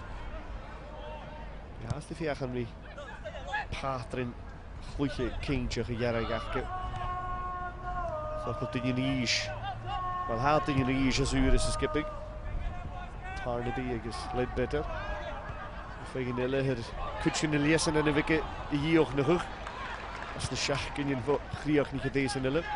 Ja, as di fiach yn mi patrin chwychu ceintiach i gerag achgyw. So chod dyn i'n eis. Wel, ha dyn i'n eis as yw'r ysgybig. Tarnaby agos Ledbetter. Feig yn yle hyr cwtsin y lias yn y fic i ioch na chwch. As na siach gyn i'n chriach ni chydeis yn yle.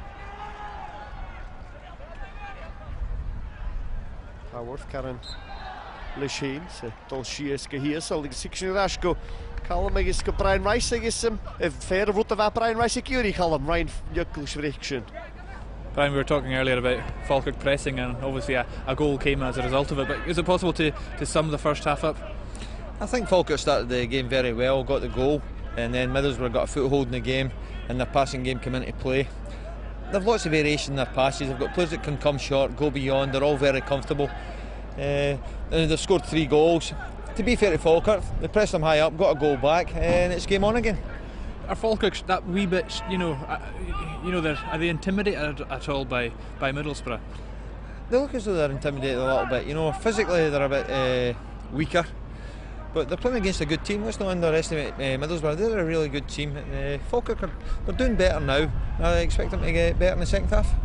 Haworth, Karen Leshane, so dol sias gyhys, ond ag sicr sy'n rash go Callum agos go Brian Rice agos um, fair of rwta fa Brian Rice ag yw ni Callum, Ryan Jökull Schwrickson. Brian, we were talking earlier about Falkirk pressing and obviously a, a goal came as a result of it, but is it possible to, to sum the first half up? I think Falkirk started the game very well, got the goal, and then Middlesbrough got a foothold in the game and their passing game came into play. They've lots of variation in their passes, they've got players that can come short, go beyond, they're all very comfortable. Uh, and they've scored three goals. To be fair to Falkirk, they pressed them high up, got a goal back, and it's game on again. Are Falkirk that wee bit, you know, uh, you know, they're, are they intimidated at all by, by Middlesbrough? They look as though they're intimidated a little bit, you know, physically they're a bit uh, weaker. But they're playing against a good team. Let's not underestimate uh, Middlesbrough. They're a really good team. Uh, Falkirk are they're doing better now. I expect them to get better in the second half.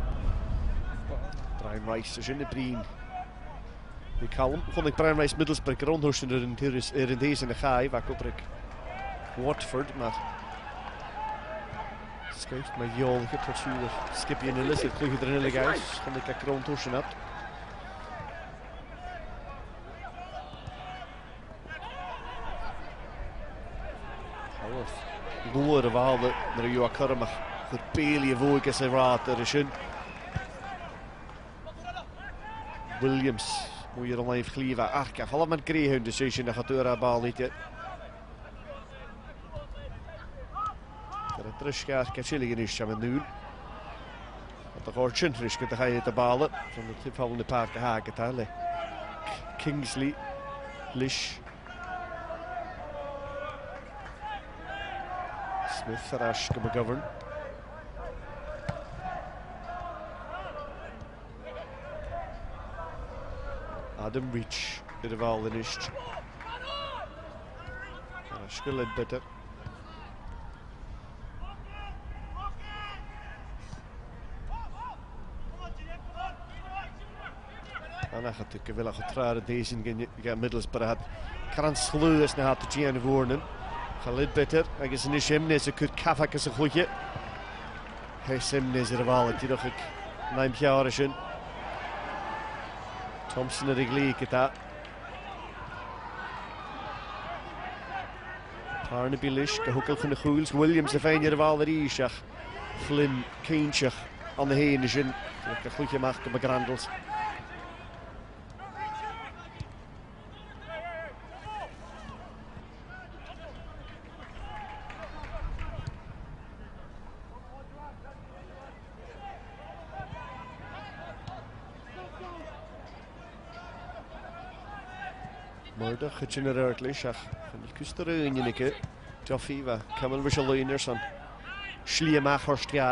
Brian Rice is in the breen. Die Callum. Vond ik Brian Rice Middlesbrough rondhorsten er in, er in deze in de gaai. Waar op Watford, maar schuift maar jolige tortuur. Skip je in de list, het kloeg er in de gaai. Vond ik dat rondhorsten had. Gloor of all the Rio Akarma, the Bailey of Oigas Erat, there is in Williams, hoe je er al even gelieven. Ach, ik heb allemaal Greyhound decision, dat gaat door haar bal niet. Er is teruggaat, ik heb chillig in aan het doen. Want er gaat Chintrisch, dan ga je de ballen van de tipvallende paard gehaken. Kingsley, Lish. Smith ar Ash go McGovern. Adam Reach i'r fal yn isht. Ar Ash go Ledbetter. Anach at y gyfylach o tra'r y deisyn gan Middlesbrough had Caran Slwys na hat y Gian y Fwrnyn. Khalid Bitter, agos yn eisiau Emnes y cwrt caffag as y chwylchio. Heis Emnes i'r fal, y dyrwch ag naim llawer ysyn. Thompson yr igli gyda. Parnaby Lish, gahwgylch yn y chwils. Williams y fein i'r fal yr isiach. Flynn Ceintiach on the hen ysyn. Gahwgylch mach gyda Grandles. Murda chytyn yr erglis ach yn cwst yr un unig y Joffi fa Camal Rishal Leiners on Schliamach Horstia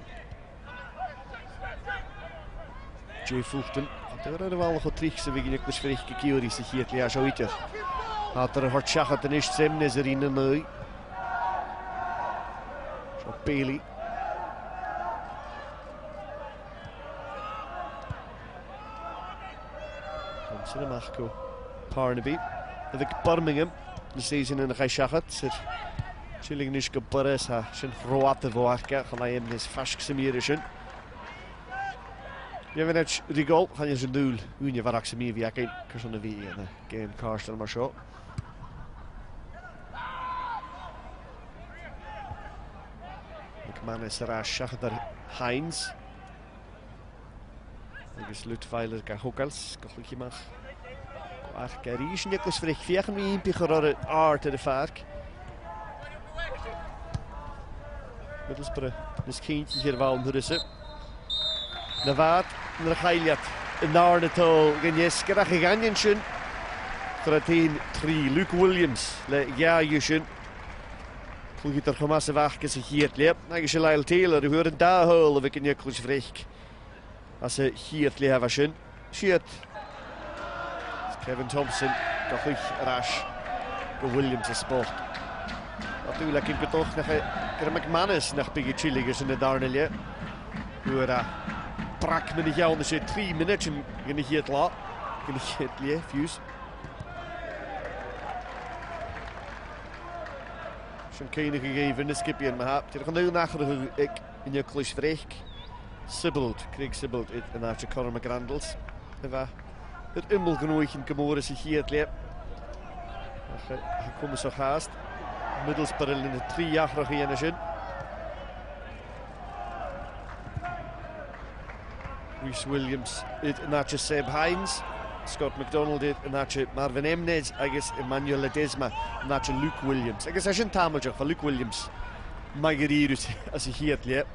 Jay Fulton Dyr ar y falch o trich sy'n fygyn eglwys ffyrich gygiwri sy'n hyd lias o wydiad a dyr y hortiach at yn eist semnes yr un yn nwy So Bailey Sy'n ymach go Parnaby Yfyg Birmingham yn season yn y chai siachat sy'r Chilling nish go byrys a sy'n rhoad y fo arca chan ai emnes ffasg Samir ysyn Ie fe'n edrych rigol chan ysyn dŵl Wynio farach Samir fi ac ein cyrson y fi yn y gen Carston mar sio McManus yr as siachat ar Hines Agus Lutweiler ga Hogals gochlich imach Ach Garish Nicholas Frich fiach yn un pich o'r art ar y ffarc Middlesbrough Nes cynt i hirfal yn hwrys Na fad yn yr chailiad yn nawr na tol gynies gyrach i ganyan sy'n Gwrdd un tri Luke Williams le ia ysyn Plwgyd o'r chwmas y fach gys y hir liep Nag eisiau Lyle Taylor yw hwyr yn da hwyl o fe gynnu Nicholas Frich As y hir li hef asyn Siet Kevin Thompson Gochlich yr as Go Williams y sport A dwi'n lecyn gydoch nach gyda McManus nach byg i Chilig ys yn y darnilia Hwyr a brac mynd i iawn ys y tri munud yn gynnu hyd la Gynnu hyd li ffiws Sy'n ceinig i geifyn y sgibion ma hap Dyrch yn yw'n achor ag yn yw clwys frech Sibbald, Craig Sibbald yn arch y Conor McGrandles Efa Yr ymwyl gynwyll yn gymwrys i hyd le Ach y cwmys o chast Middlesbrough yn y tri achroch i yn ysyn Rhys Williams yn arch y Seb Hines Scott MacDonald yn arch y Marvin Emnes agos Emmanuel Ledesma yn arch y Luke Williams agos ysyn tamodioch fa Luke Williams Mae gyr i'r as i hyd le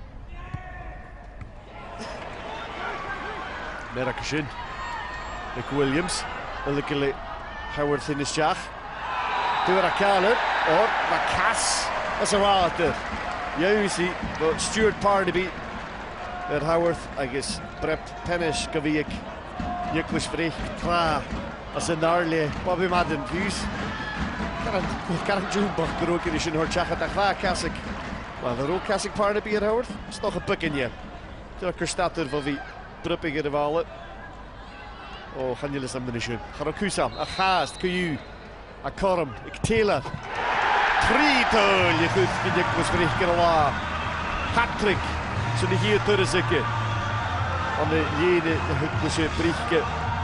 Merak ysyn Nick Williams Olygylu Howard Thinis-Jach Dwi'n ar cael o'r ma cas as y water Iawn si Stuart Parnaby Yr Howard agos Brep Pennish gyfiig Nicholas Frich Tra as y narle Bobby Madden Fuse Garant Jwmbach gyrwg yn ysyn hwyr chachat ach fa casig Wel yr o casig Parnaby yr Howard Stoch y bygyn ie Dwi'n ar cyrstatwr fo fi Brybig yr y fale O chanilys am dyn ysyn Charo Cwsam a chast Cwyw a Corum Ic Taylor Tri tol i chwth gyn Nicholas Frich gyda la Hat-trick Sy'n i hir tyr y sygu Ond y lien y hwglwys y Frich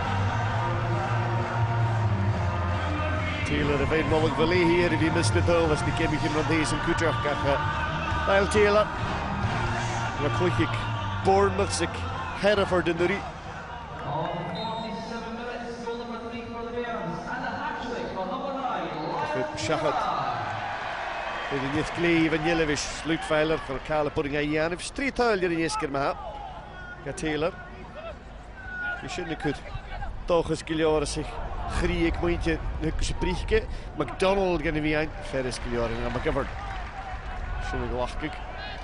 Taylor y fein molwg fel ei hir i fi mysgyd hwyl Fas ni gemig yn rondais yn cwdrach gach Lyle Taylor Yma clwychig Bournemouth sy'n Hereford yn dyrru Siachad Bydd yn ith gleif yn Ielefis Lutweiler Fyr cael y bwring a ian Fyr stri tol i'r unisgyr ma Ga Taylor Ysyn y cwyd Doch ysgilior ys eich chrig mwyntiau Hygwys y brichge MacDonald gan i fi ein Fer ysgilior yn am y gyford Ysyn y glachgyg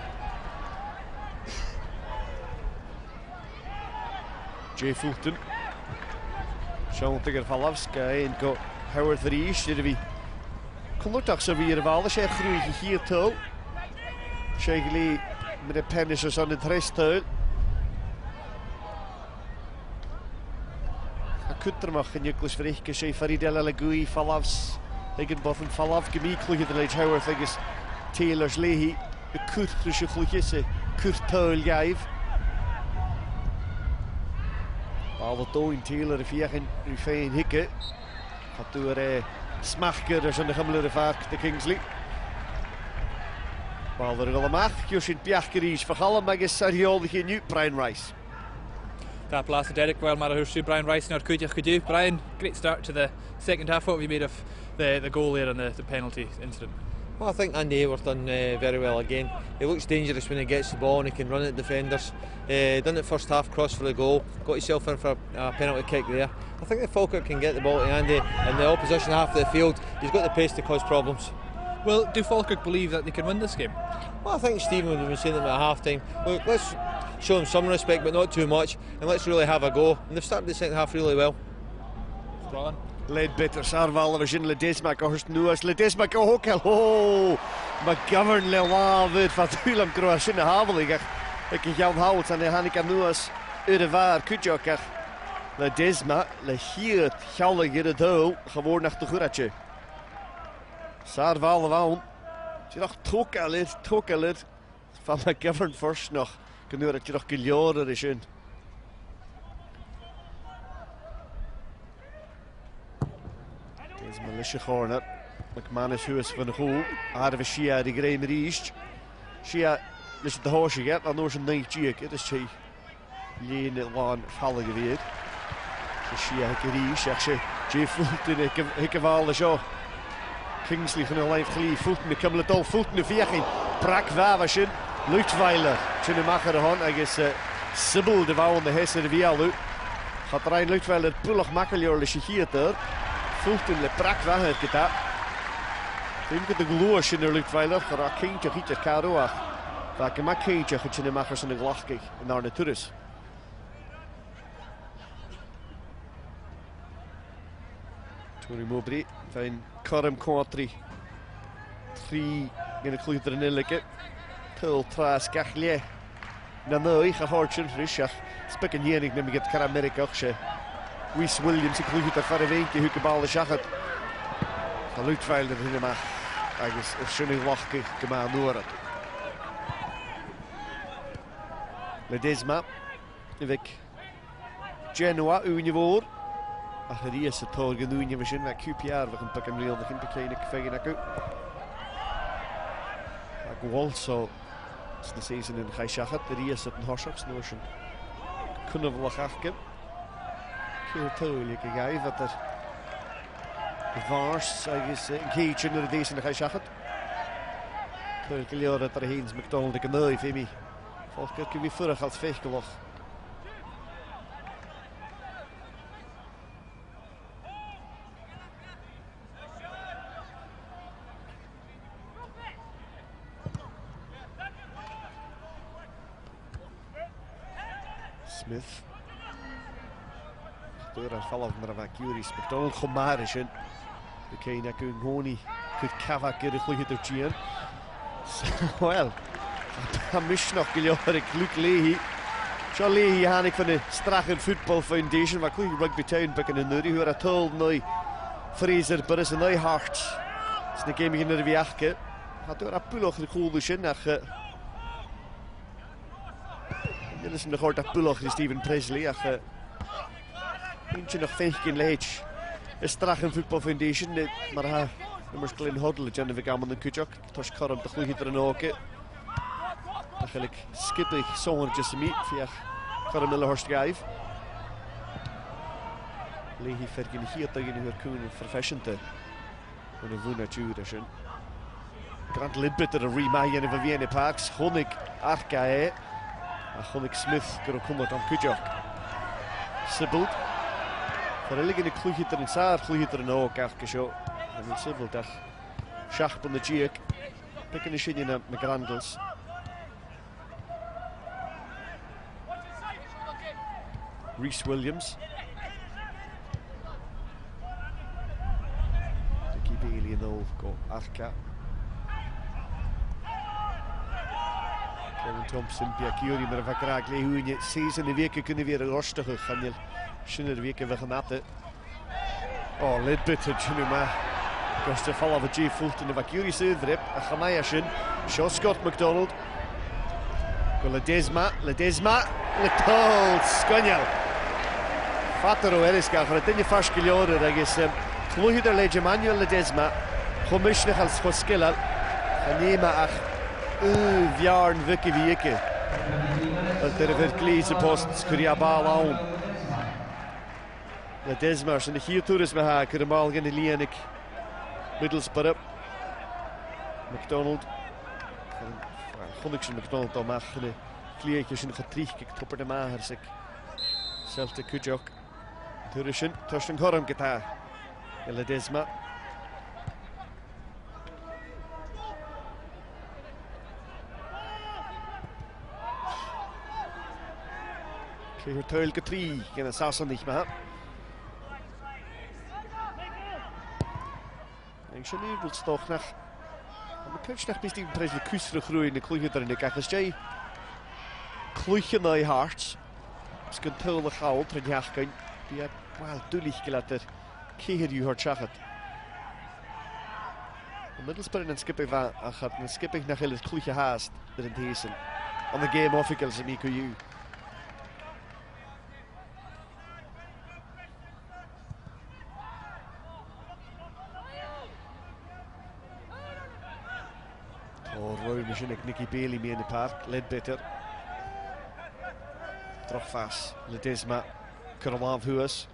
Jay Fulton Sean Digger Falafs ga ein go Howard Threesh i'r fi Cwmwtach sy'n fi i'r fal Ys eich chrwyd i hir tol Ys eich li Mynd y pennis o son yn tres tol A cwdrymach yn Nicholas Frich Gys eich Farid El Alagui Falafs Egin both yn Falaf Gymi clwyd yn Leid Howard Agos Taylor's lehi Y cwrt rys y clwyd ys Cwrt tol gaif Bal o dwy'n Taylor y fiach yn Rwyfein hygge Cadw'r e Smachger as yn y chymlwyr y ffarc dy Kingsley Bal yr ygol ymach Gywsyn biach gyrys Fychalam agos ar hiol i chi new Brian Rice That blast of Derek well Mara Hursu Brian Rice now Kudjach Kudu Brian great start to the second half what have you made of the the goal there and the, the penalty incident Well, I think Andy Hayward done uh, very well again. He looks dangerous when he gets the ball and he can run at defenders. Uh, done it first half, cross for the goal, got himself in for a penalty kick there. I think if Falkirk can get the ball to Andy in the opposition half of the field, he's got the pace to cause problems. Well, do Falkirk believe that they can win this game? Well, I think Stephen would have been saying them at half time. Look, let's show them some respect, but not too much, and let's really have a go. And they've started the second half really well. Ron? Leadbitter, Sarval was in Ledesma go hurst nuas, Ledesma go hokel, ho! McGovern le lavid, van Thulam groas in de haveligach. Ik Jan Hout en de Hanika nuas, Urevaar, Kudjokach. Ledesma, le hiert, Gjallig in het doel, gewoon naar de Guratje. Sarval waan. Je nog tokeler, tokeler. Van McGovern first nog. Kan nu dat je nog giljoren is in. Deze militia corner. McManus Huis van de goal. Aarde Shia die Graham Riest. Shia is de hoosje gaat. Dan nog een negen Het is hij. Lene laan vallen geweest. Shia Riest. Zeg ze. Je voelt in ik heb alle zo. Kingsley van een lijf geliefd. Voelt in de Kamletol. Voelt in de veertien. Brak Wavashin. Luchtweiler. Tjene macher de hand. Hij is Sibyl de wouw in de hesse de Vialu. Gaat er een Luchtweiler pullig makkelijker als je hier ter. Voelt in de prak weg gedaan. Denk de gloos in de Luchtweiler. Geraak kindje giet er karoach. Vaak een kindje giet je machers in de glachkig en naar de toerist. Tony Mowbray van Corrum Country. Drie in de gloed erin liggen. Tul traas kachlje. Na nou, ga hartje frischach. Spikken hier ik neem ik het Karamerik ook ze. Rhys Williams, ik gloed er voor een weekje hoe bal de schachet. Van Luchtweiler in de mag. Hij is een schöne lachkig gemaan door het. Ledesma. Avec Genoa, Univoor. Ach, er is het hoor genoeg in de Q P R. We gaan pakken real, we gaan pakken vegen naar uit. Also, is de season in Gaishachat. Er is het een horsaks notion. Kunnen we nog afgeven. Keer toelijk gegeven dat er de vars, zeg eens, een keertje naar deze in Gaishachat. Toelijk geleden dat er heens McDonald de kanaal voor mij. Volgens mij wie vorig als vechtgelag. Smith. Door aan vallen van de vacuries. McDonald Gomar is in. De Kenia kun gewoon niet. Kun Kavak in de goede doortje. Wel. Dan mis je nog geleden. Luke Leahy. John Leahy had ik van de Strachen Football Foundation. Maar goede rugby town pikken in de rug. Waar het told nu. Fraser, maar is een nieuw hart. Dus dan game ik in de wiachke. Had door een pull de goede zin. Dit is een grote pulloch die Stephen Presley. Ach, eentje nog vijf keer leed. Is Strachen Football Foundation. Maar ha, nummers klein hoddelen. Jan de Gammon en Kutjok. Tosh Korm de goede er ook. Eigenlijk skippig zongertjes te meet. Via Korm Millerhorst Gijf. Lehi vergen hier tegen de Koen Profession te. En een woonatuur is een. Grant Lidbitter een remaaien in Vivienne Parks. Honig Arcae. Honig Smith kan ook honderd aan Kutjok. Sibbelt. Voor elke in de kloegieter en saar kloegieter en ook eigenlijk zo. En dan Sibbelt echt. Schach van de Tjeek. Pikken de shin naar McGrandels. Rhys Williams. Dickie Bailey en Ol go Arca. Kevin Thompson, Piacchiori, maar van graag Leeuwen. Zes in de weken kunnen weer rustig gaan. Je schöne weken we gaan natten. Oh, Lidbitter, je maar. Kost de val van J. Fulton in de Piacchiori server heb. En gaan mij schön. Shaw Scott McDonald. Ledesma, Ledesma, Ledesma, Skonjal. Fatero Eriska, voor het in je vast geleden. Dat is kloegie der Lege Manuel Ledesma. Komischnig als Goskilla. En nemen ach. Uh, Vjarn Vicky Wieke. Dat er verkleedse post Korea bal aan. Ledesma is in de hier toerisme haken. De maal in de Lienik. Middelsparp. McDonald. Chonnig McDonald dan mag de vliertjes in de getrieg topper de mager sig. Zelfde Kujok. Turishin, Torsten Gorum gita. Ledesma. Keer Teul getrie, geen Sassen niet meer. Ik zie nu wil toch nog. Maar pitch nog best die prijs de kustere groei in de kloeien erin. Ik kijk jij. Kloeien naar je hart. Het kan Teul gauw ter jagen. Die heeft wel duidelijk gelaten. Keer je hart zag het. Inmiddels ben een skipping van. Gaat een skipping naar heel het kloeien haast. Erin deze. On the game of ik als ik je. Misschien ik Nicky Bailey mee in de park. Ledbetter. Terug vast. Ledesma. Kurman Huis.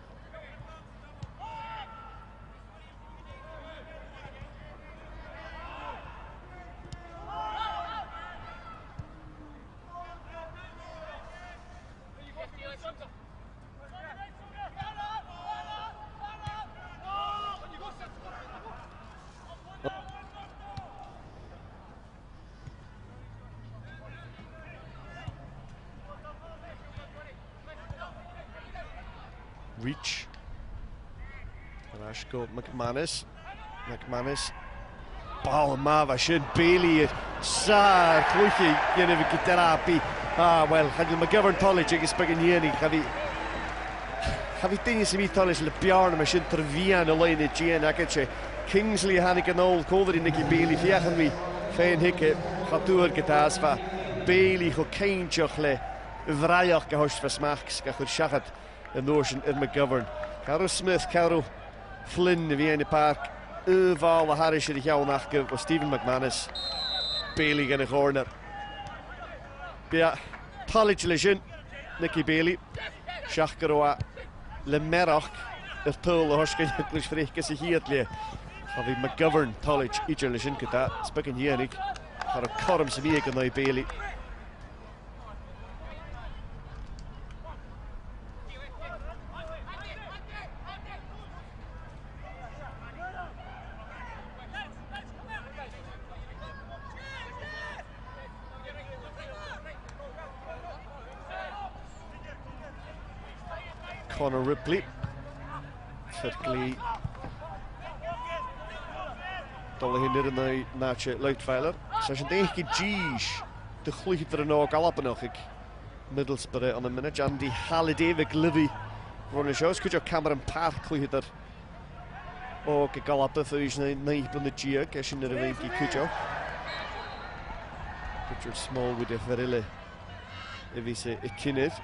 Reach. Rashko McManus. McManus. Bal Mava Shin Bailey. Sa Kluchi Yeneviki therapy. Ah well, had je McGovern College is begin Yeni. Have you have you things to me College le Bjarne machine Tervian line Gian Akache. Kingsley Hanneke Noel cover in Nicky Bailey fiachen we. Fein hikke gaat door getas va Bailey go keintjoch le. Vrajach gehost versmachs gachur shachat. En Noorsen en McGovern. Caro Smith, Caro Flynn, de in de park. Overal de Harris die jouw nachtje was Stephen McManus. Bailey en de corner. Ja, College legend. Nicky Bailey. Schachkeroa. Le Merach. Het Pearl, de Horsken, het is vreemd als je hier het leert. Gaan we McGovern, College, ietsje legend gedaan. Spekken hier niet. Gaan we korm ze weken naar Bailey. Conor Ripley. Verklee. Dolle hinder in de naadje luidveiler. Zoals je denk ik G's. De gloeit er nog al op nog ik. Middlesbrough aan de minute. En die Halliday with Livy. Voor een show. Kun je Cameron Park gloeit er. Ook ik al op de vuist naar de G. Als je naar de week kun je. Richard Small with de Verille. Even ze ik ken het.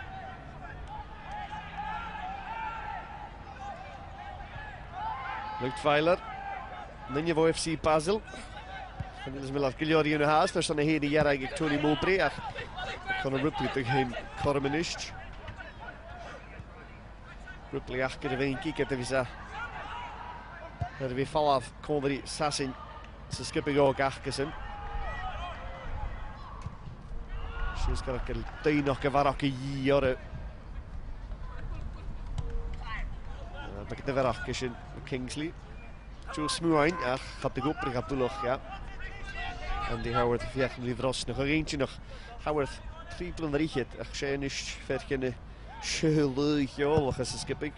Luchtweiler. Ninja F C Basel. En dit is wel afgeleerd in de haast. Daar staan de hele jaar eigenlijk Tony Mowbray. Ik kan een Ripley toch geen kormenist. Ripley achter de ween kijken te visa. Er weer val af. Kon die Sassin. Ze skippen ook achter zijn. Ze is kan een tuin nog gevarken jaren. Ik heb er weer in Kingsley. Joe Smoein, ja, gaat de goper, gaat nog, ja. En die Howard vechten die verrast nog een eentje nog. Howard triple en rietje, echt zijn is verkennen. Schuldig, joh, wat is de skipping?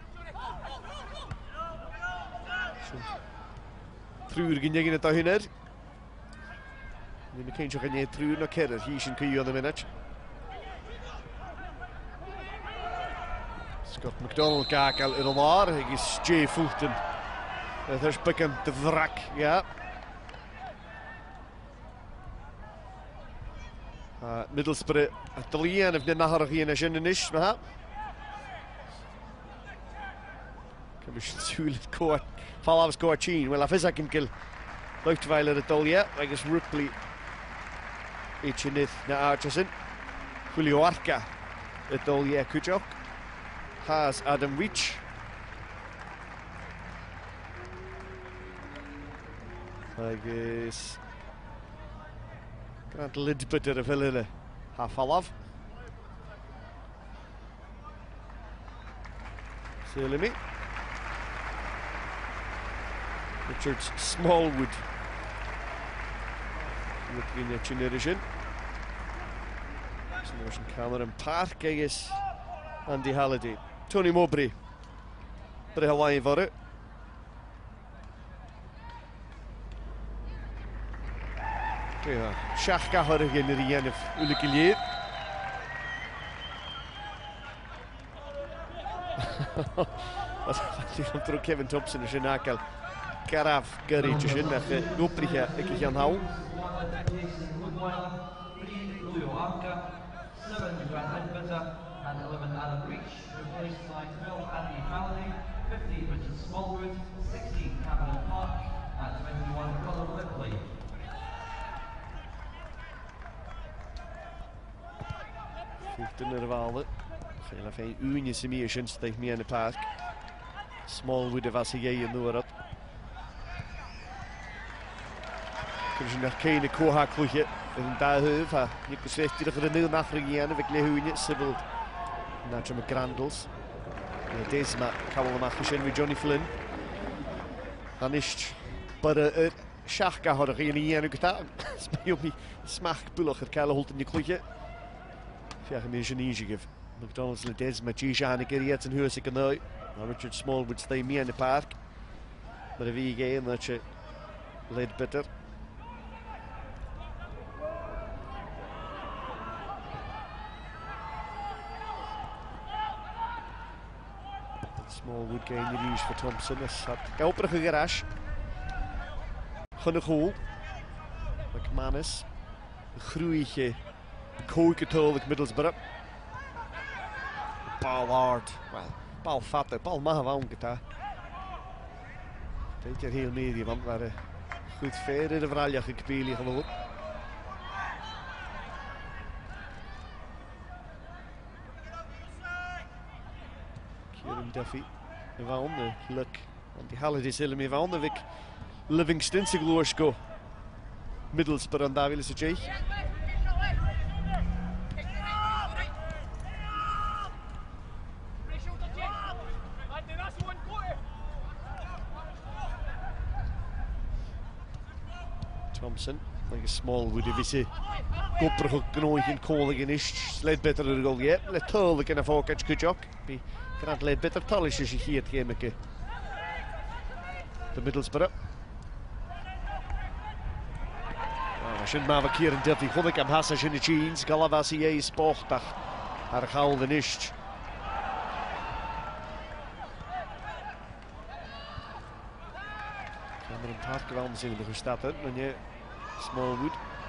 Truur ging je het al hin uit. Nu kan je geen truur nog kennen. Hier is een kun je aan de minute. Scott McDonald kijkt al in waar. Hij is Jay Fulton. Het is bekend de wrak, ja. Uh, Middlesbrough, Italiaan heeft net nog geen zin is, maar. Ik heb misschien zuurlijk kort. Val af kort zien. Wel, af is ik een kill. Luchtweiler Italiaan. Hij is Ripley. Ietsje niet naar Archerson. Julio Arca. Italiaan Kutjok. Has Adam Reach. agus Grant lidbyr y fel yna half olaf. Selimi. Richard Smallwood. Looking at Generation. Generation Cameron Park agus Andy Halliday. Tony Mowbray. Brit Hawaii for it. Siach gahor again in the end of Ulikilier. Through Kevin Thompson is in Akel. Garaf Gary to Shin, Gopricha, Ikian Hau. And eleven Adam Reach, replaced by twelve Andy Halliday, fifteen Richard Smallwood, sixteen Cameron Park, and twenty-one Colin Ripley. fifteen er valde. Geen afijn unie simulations tegen me in de park. Smallwood of as jij in Noord. Kun je nog geen koha kloetje in daar heuvel. Je kunt zegt dat er een nieuw nachrichten we klein unie sibbel. Nacho McGrandles. Deze maar kan wel maken zijn met Johnny Flynn. Dan is het maar Schachka had er geen ene gedaan. Speel smaak pulliger kale holt in je kloetje. Ja, meer genie geef. McDonald's en deze met Gijane Gerriet en huis ik een nou. Richard Smallwood stay mee in de park. Maar de wie gaan dat je leed bitter. Smallwood gain the use for Thompson. Is had kauperige garage. Gunne goal. McManus. Een groeitje. Kooketolig Middlesbrough. Bal hard. Well, bal fat. Bal mag wel omgeta. Dit jaar heel medium, want maar goed verder de verhaal gekpeeld gewoon. Kieran Duffy. Van de Luck. Want die Halliday zullen mee van de Livingston zich loosgo. Middlesbrough en daar willen ze Jake. Thompson, like a Smallwood if he's a Goprach Gnoigan calling is led better than goal yet. Let tall the kind of focus good job. Be can't lead better tallish as you hear it game again. The Middlesbrough. I shouldn't have a Kieran Duffy. Honig am Hassas in the jeans. Galavasi a sportach. Archaul the Nisht. Cameron Park around the de gestatten. En je Smallwood.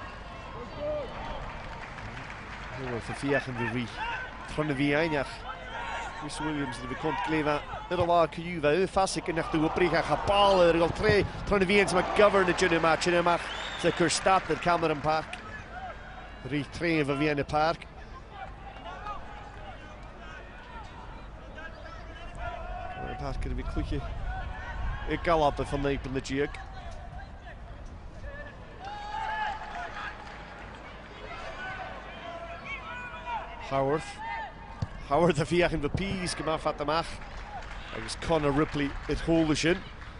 Heel veel vier in de wie. Van de wie eindig. Chris Williams die bekend kleva. Net al laag Juve. Vast ik naar de Priga Gapal. Er al twee. Van de wie eens McGovern het in de match in de match. Ze Kerstad at Cameron Park. Drie twee van wie in de park. Cameron Park kan weer kloetje. Ik kan laten van Nepen de Giek. Howard. Howard de vier in de pies gemaakt van de mag. Dat is Conor Ripley het holdje.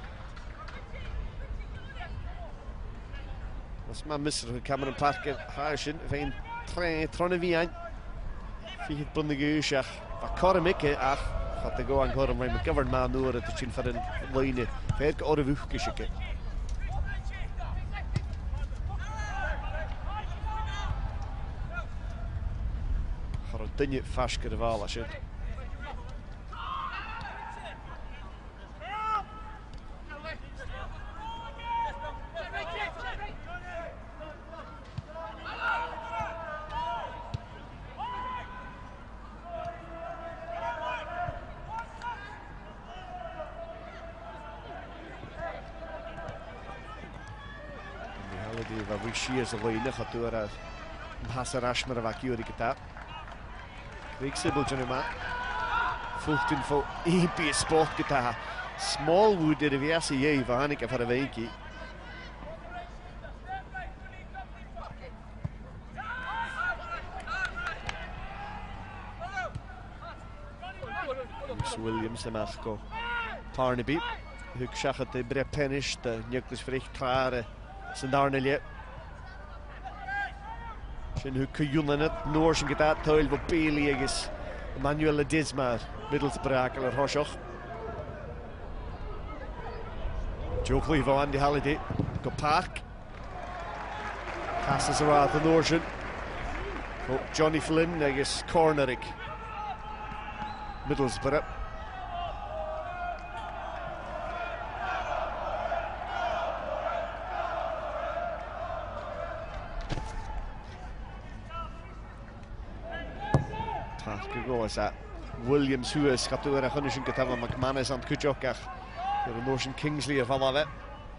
Dat is maar mister Cameron Park Harshin. Veen trein tronne wie een. Vier het bundige uur. Van Conor Mikke ach. Gaat de go aan Conor maar McGovern man door het zien van een lijne. Verke oude woekjes. Dinje vaske de val als je. Halliday waar we sheers alleen gaat door uit. Hassan Ashmer waar Kyori getapt. Big Sibbleton in that. Fulton for E P sport guitar. Smallwood did a V S E van Hanneke van de Weinkie. Rhys Williams ymach go Parnaby. Hwg siachat y bre penish da Nicholas Frech clar sy'n darna lia. Sy'n hwg cywulanat nôr sy'n gyda toel fo Bailey agos Emmanuel Ledesma Middlesbrough ac yr hosioch. Joe Clevo, Andy Halliday, go Park. Passes around the Norton. Oh, Johnny Flynn agos Cornerick. Middlesbrough. Goes at Williams Hughes gaat door een gunnishin getava McManus aan het kutjokach. De Norton Kingsley of all of it.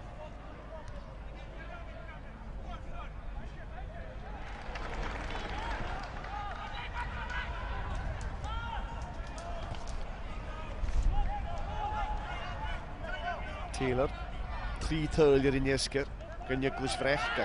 Taylor, drie tuiler in Jesker, kan Nicholas Frech.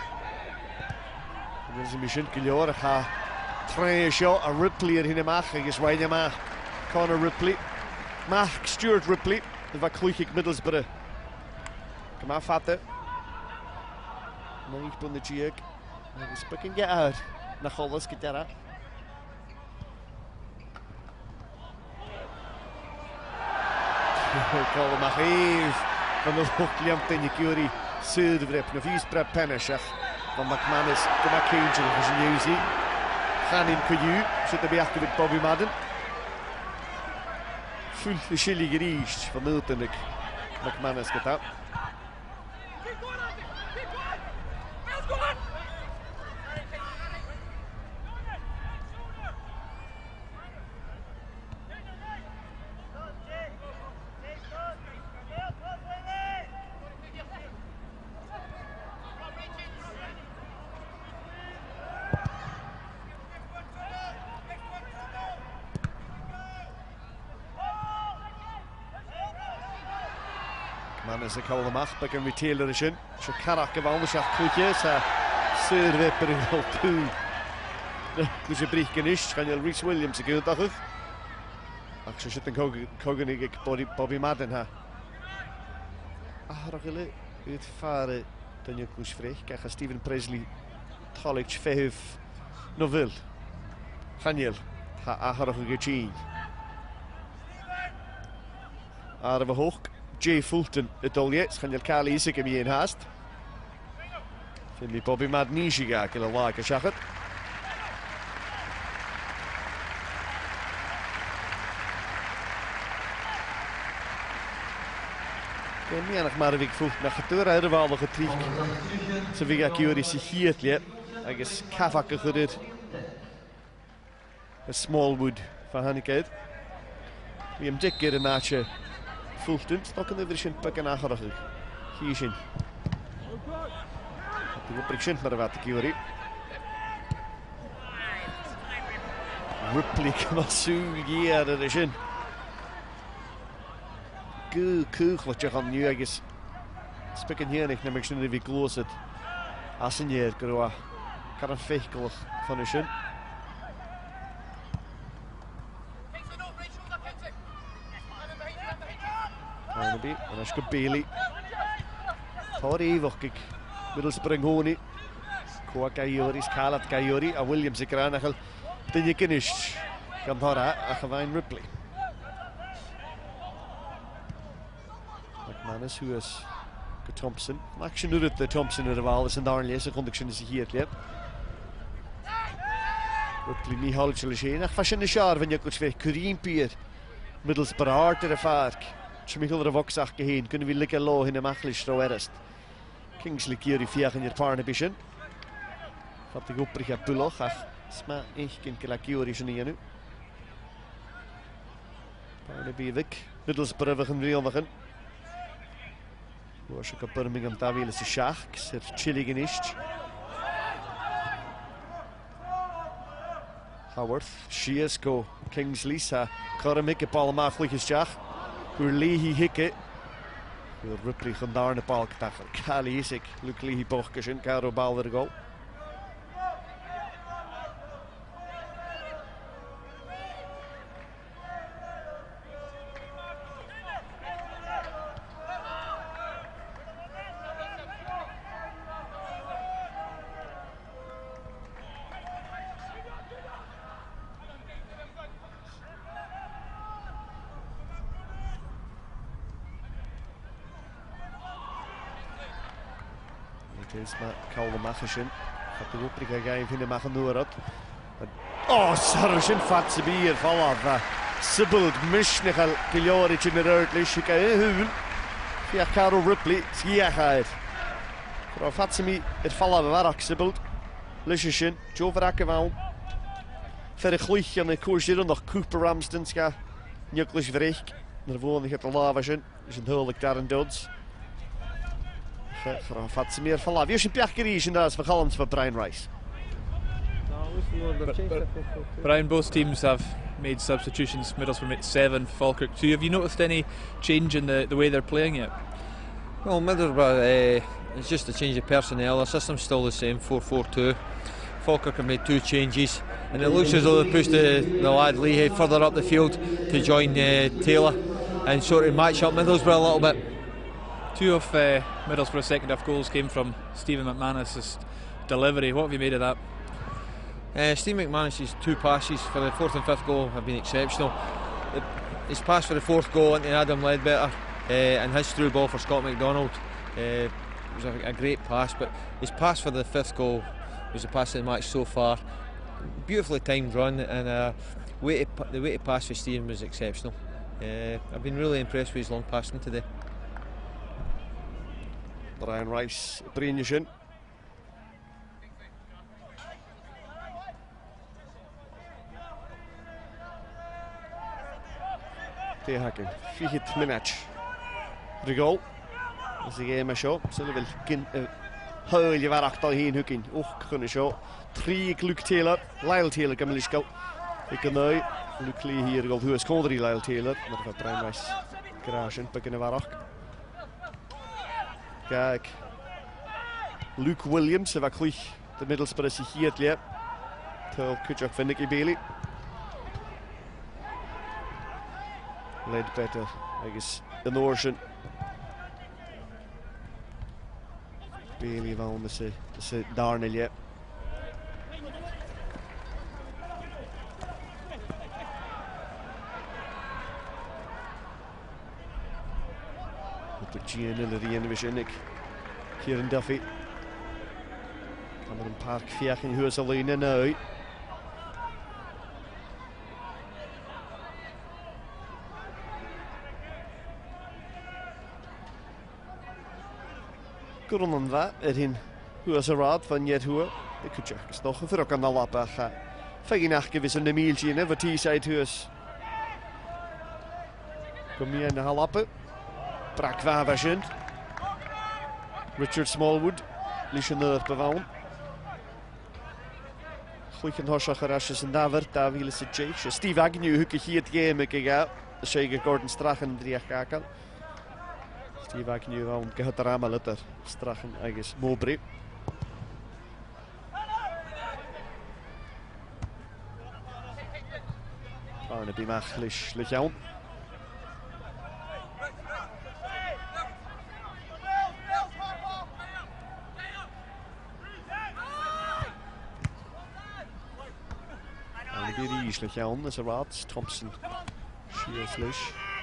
En is een mission kiljoren ga. Try shot a Ripley ar hyn ymach agos wain yma Conor Ripley Mach Stuart Ripley dyfa clwychig Middlesbrough Gyma ffadau Mae'n eich bwnd y giag agos bygyn gyda'r na cholas gyda'r Col ymach eif fan y lwgliant yn y gyri sydd y frip na ffys breb peneshach fan McManus gyma Cage yn ymwys yn Newsy Chanin Cayu, sydd yn biach gyda Bobby Madden. Fwyll y sili gyrist fan Milton ag McManus gyda. Manas y cawl ymach, byg yn retail ar y sy'n. Sio Carach gyfal yn siach clwychau, sa sy'r fe byr yn ôl pw. Glwys y brich gynish, gan il Rhys Williams y gyda dachwch. Ac sio sydd yn cogen i Bobby Madden ha. Aharach ili, ywyd ffari dyn yw Glwys Frech, gach a Stephen Presley, Tolich Fehyf, Nofil. Chanil, ha aharach i gyd Ar efo hwch. Jay Fulton y doliau, sy'n cael cael isig am un hast. Fyn mi Bobby Madnishi gael gyda lag y siachod. Gen mi anach Marvig Fulton a chadwyr ar y fal o'ch y trich. So fi gael gywyr i si hyd lia. Agos caffac o'ch ydyr. Y Smallwood fa hanigedd. Mi am digir y natcha. Fulton, stok yn ddifri sy'n byg yn achorach ych. Hi sy'n. Dwi'n gwybod sy'n mar y fat y gywyr i. Ripley cymal sŵl gyr ar y sy'n. Gw, cwch lwtioch am niw agos. Sbyg yn hyn eich na meg sy'n rydw i glwysyd. As yn i'r gyrwa. Caran ffeicl o'ch fan y sy'n. Barnaby, yn asgo Bailey. Tor efoch gyg Middlesbrough yng Nghoni. Cwa Gaiori, Scalat Gaiori, a Williams y gran achal dynia gynish gan thora a chyfain Ripley. McManus, Hughes, go Thompson. Mac sy'n wrth y Thompson yr afal ys yn darnliau, sy'n chwndig sy'n ys i hyd liad. Ripley mi holig sy'n lysyn, ach fasyn y siar fyny gwrs fe, cwrin pyr. Middlesbrough art ar y ffarc. Trymigol ar y focsach gehyn, gynnu fi lyga lo hyn y machlis ro erest. Kingsley gyr i ffiach yn i'r Parnaby sy'n. Ffatig wbrich a bwloch, ach sma eich gyn gyda gyr i sy'n i enw. Parnaby ddig, Middlesbrough fach yn riol fach yn. Rwy'n siarad Birmingham Dafil ys y siach, sy'r chili gynisht. Haworth, Shears go Kingsley, sa Corymig y bol yma chwych ys siach. Hwyr Leahy Hickey. Hwyr Ripley chundar yn y bal gyda cael i isig. Luke Leahy boch gysyn, gael o bal ar y gol. is ma cawl y mach ysyn. Had y wybrig a gaif hyn y mach yn nŵrod. O, sarysyn ffat y bir falaf a Sybyld mysnach al giliori yn yr erdlis i gael hwn. Fiach Carol Ripley, sgiach aed. Ro ffat y mi i'r falaf y farach Sybyld. Lysysyn, Joe Farag y fawn. Fer y chwych yn y cwrs i'r noch Cooper Ramsden sga. Nioglis Vreich. Nyr fôn i chyt o laf asyn. Ysyn hylig Darren Dodds. Ro ffat y mi i'r falaf. Ysyn biach gyr i sy'n das fy chalams fy Brian Rice. Brian, both teams have made substitutions. Middlesbrough made seven, Falkirk two. Have you noticed any change in the, the way they're playing yet? Well, Middlesbrough, uh, it's just a change of personnel. The system's still the same, four four two. Falkirk have made two changes, and it looks as though they've pushed the, the lad Leahy further up the field to join uh, Taylor and sort of match up Middlesbrough a little bit. Two of uh, Middlesbrough's second half goals came from Stephen McManus's delivery. What have you made of that? Uh, Steve McManus's two passes for the fourth and fifth goal have been exceptional. His pass for the fourth goal into Adam Ledbetter uh, and his through ball for Scott McDonald uh, was a, a great pass, but his pass for the fifth goal was the pass of the match so far. Beautifully timed run, and uh, way to, the way to pass for Stephen was exceptional. Uh, I've been really impressed with his long passing today. Brian Rice, Brynjusson. Hagen, fichit minach. Rigol. As the game show, Sullivan gin hwyl i farach dal hi'n hwgyn. Och, chwn i sio. Tri Luke Taylor, Lyle Taylor gymryd I gynnau, Luke Lee hier gol hwys condri Lyle Taylor. Mae'r fawr Brian Rice garasyn bygyn y farach. Gag. Luke Williams, efo clich dy Middlesbrough sy'n hyd lia. Tyl cwydioch fynnig I Bailey. Ledbetter, I guess, the Norsen. Bailey found the say, the say Darnell yet. With the Gian in the Visionik, Kieran Duffy. Cameron Park Fiach in Hughes Alina now. Gwrwn yn dda, er hyn hwys y rad, fan ied hwyr. Y cwtioch gysdoch, yn ffyrwch gan ddal abach. Ffegin ach gyfys yn y mil gyn, efo T-side hwys. Gwmni yn y halabu. Brac fa fasyn. Richard Smallwood, lys yn ddod byfawn. Chwych yn horsach ar asys yn dafyr, Davi Lys y Jake. Steve Agnew, hwg y hyd gêm y gyga. Y Seiger Gordon Strach yn driach gagal. Steve Agnew fawn gyhyd ar amal ydr Strachan agos Mowbray. Barnaby mach lys lych iawn. Barnaby rys lych iawn as y rad. Thompson Shields lys.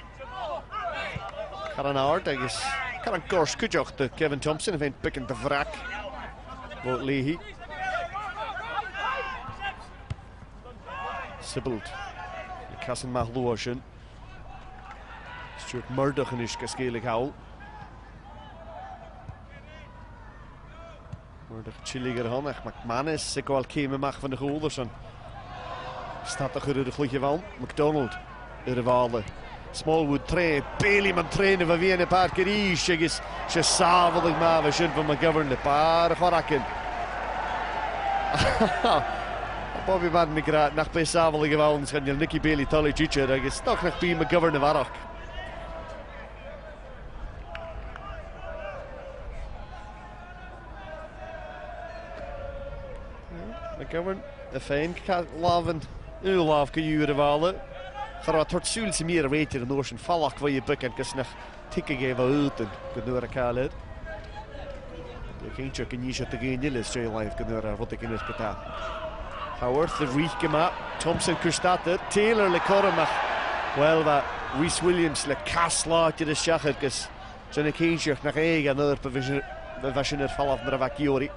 Caran Howard, I guess. Caran Gors cwydioch dy Kevin Thompson, y fe'n bygyn dy frac. Fo Leahy. Sybyld. Y casan mach lwysyn. Stuart Murdoch yn ysg ysgeilig hawl. Murdoch chillig ar hon, ech McManus sy'n gwael cym y mach fan y chwld o'r son. Statach yr ydych lwch i fawn. McDonald, yr y fale. Smallwood tre, Bailey man train efo fi yn y parc yr is, agos se safol ag ma fe sy'n fy McGovern y bar y chwarakin. Bobby man mi gra, nach be safol ag efawn, sgan i'r Nicky Bailey toli jitcher, agos doch nach bi McGovern y farach. McGovern, y ffein, lafyn, yw laf gyw y fale. Chara tort sŵl sy'n mir y reitir yn orsyn falach fwy i bygad gys nach ticig efo ydyn gynwyr y caled. Dwi'n ceintio gynisio dy gynilys jay live gynwyr ar fod y gynwyr gyda. Haworth, y rwych yma, Thompson cwrstadur, Taylor le coramach. Wel fa, Rhys Williams le casla gyda siachar gys sy'n y ceintioch nach eig an ydyr fe fashion yr falaf yn yr afagiori.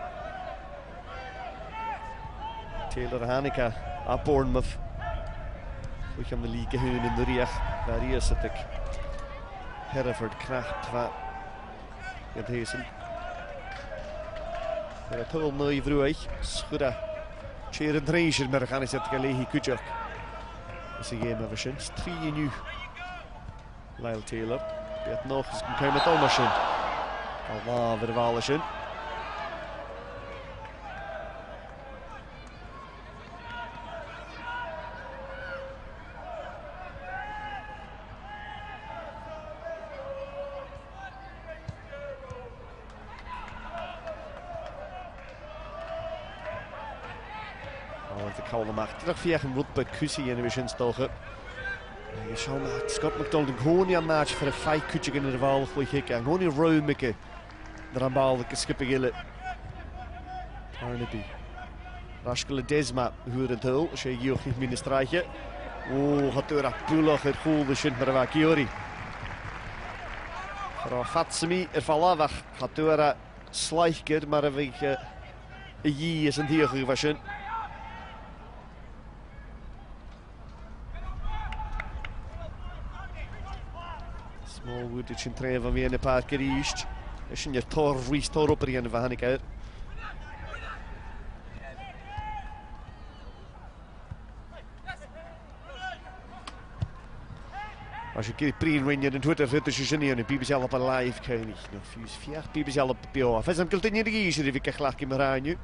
Taylor Hanica a Bournemouth. Wych am y liga hyn yn yr iach. Fer i ysydig. Hereford Knapp fa. Gyd hesyn. Fer y tol na i frwyll. Sgwra. Cheir yn dreisir mer ych anes at gael ei hi cwydioch. Ys y gêm efo sy'n. Tri i niw. Lyle Taylor. Biat noch ys yn cael medol na sy'n. Al laf yr fal sy'n. Dydych fiach yn rwdbeth cwsi yn y wisyn stolcha. Scott McDonald yn gwni am match for y ffai cwtig yn yr fal chlwych higa. Yn gwni rwym ygy. Dyr am bal ag ysgybig ilo. Parnaby. Rasgol y desma hwyr yn tyl. Ysio i giwch ni'n mynd y straiche. O, hadwyr a bwloch yr hwl y sy'n mar y fa giori. Chyro Fatsimi yr falafach. Hadwyr a slaichgyd mar y feich y yi ys yn diolch i'w fasyn. Smallwood y sy'n tref am fi yn y parc yr eist. Ysyn i'r tor rhys tor o'r yn y fahan i gair. As je keer prien win je de Twitter zit dus je niet in B B C al op een live koning. No fuse vier B B C al op bio. Fes am geld nie die hier die glach in Maranje.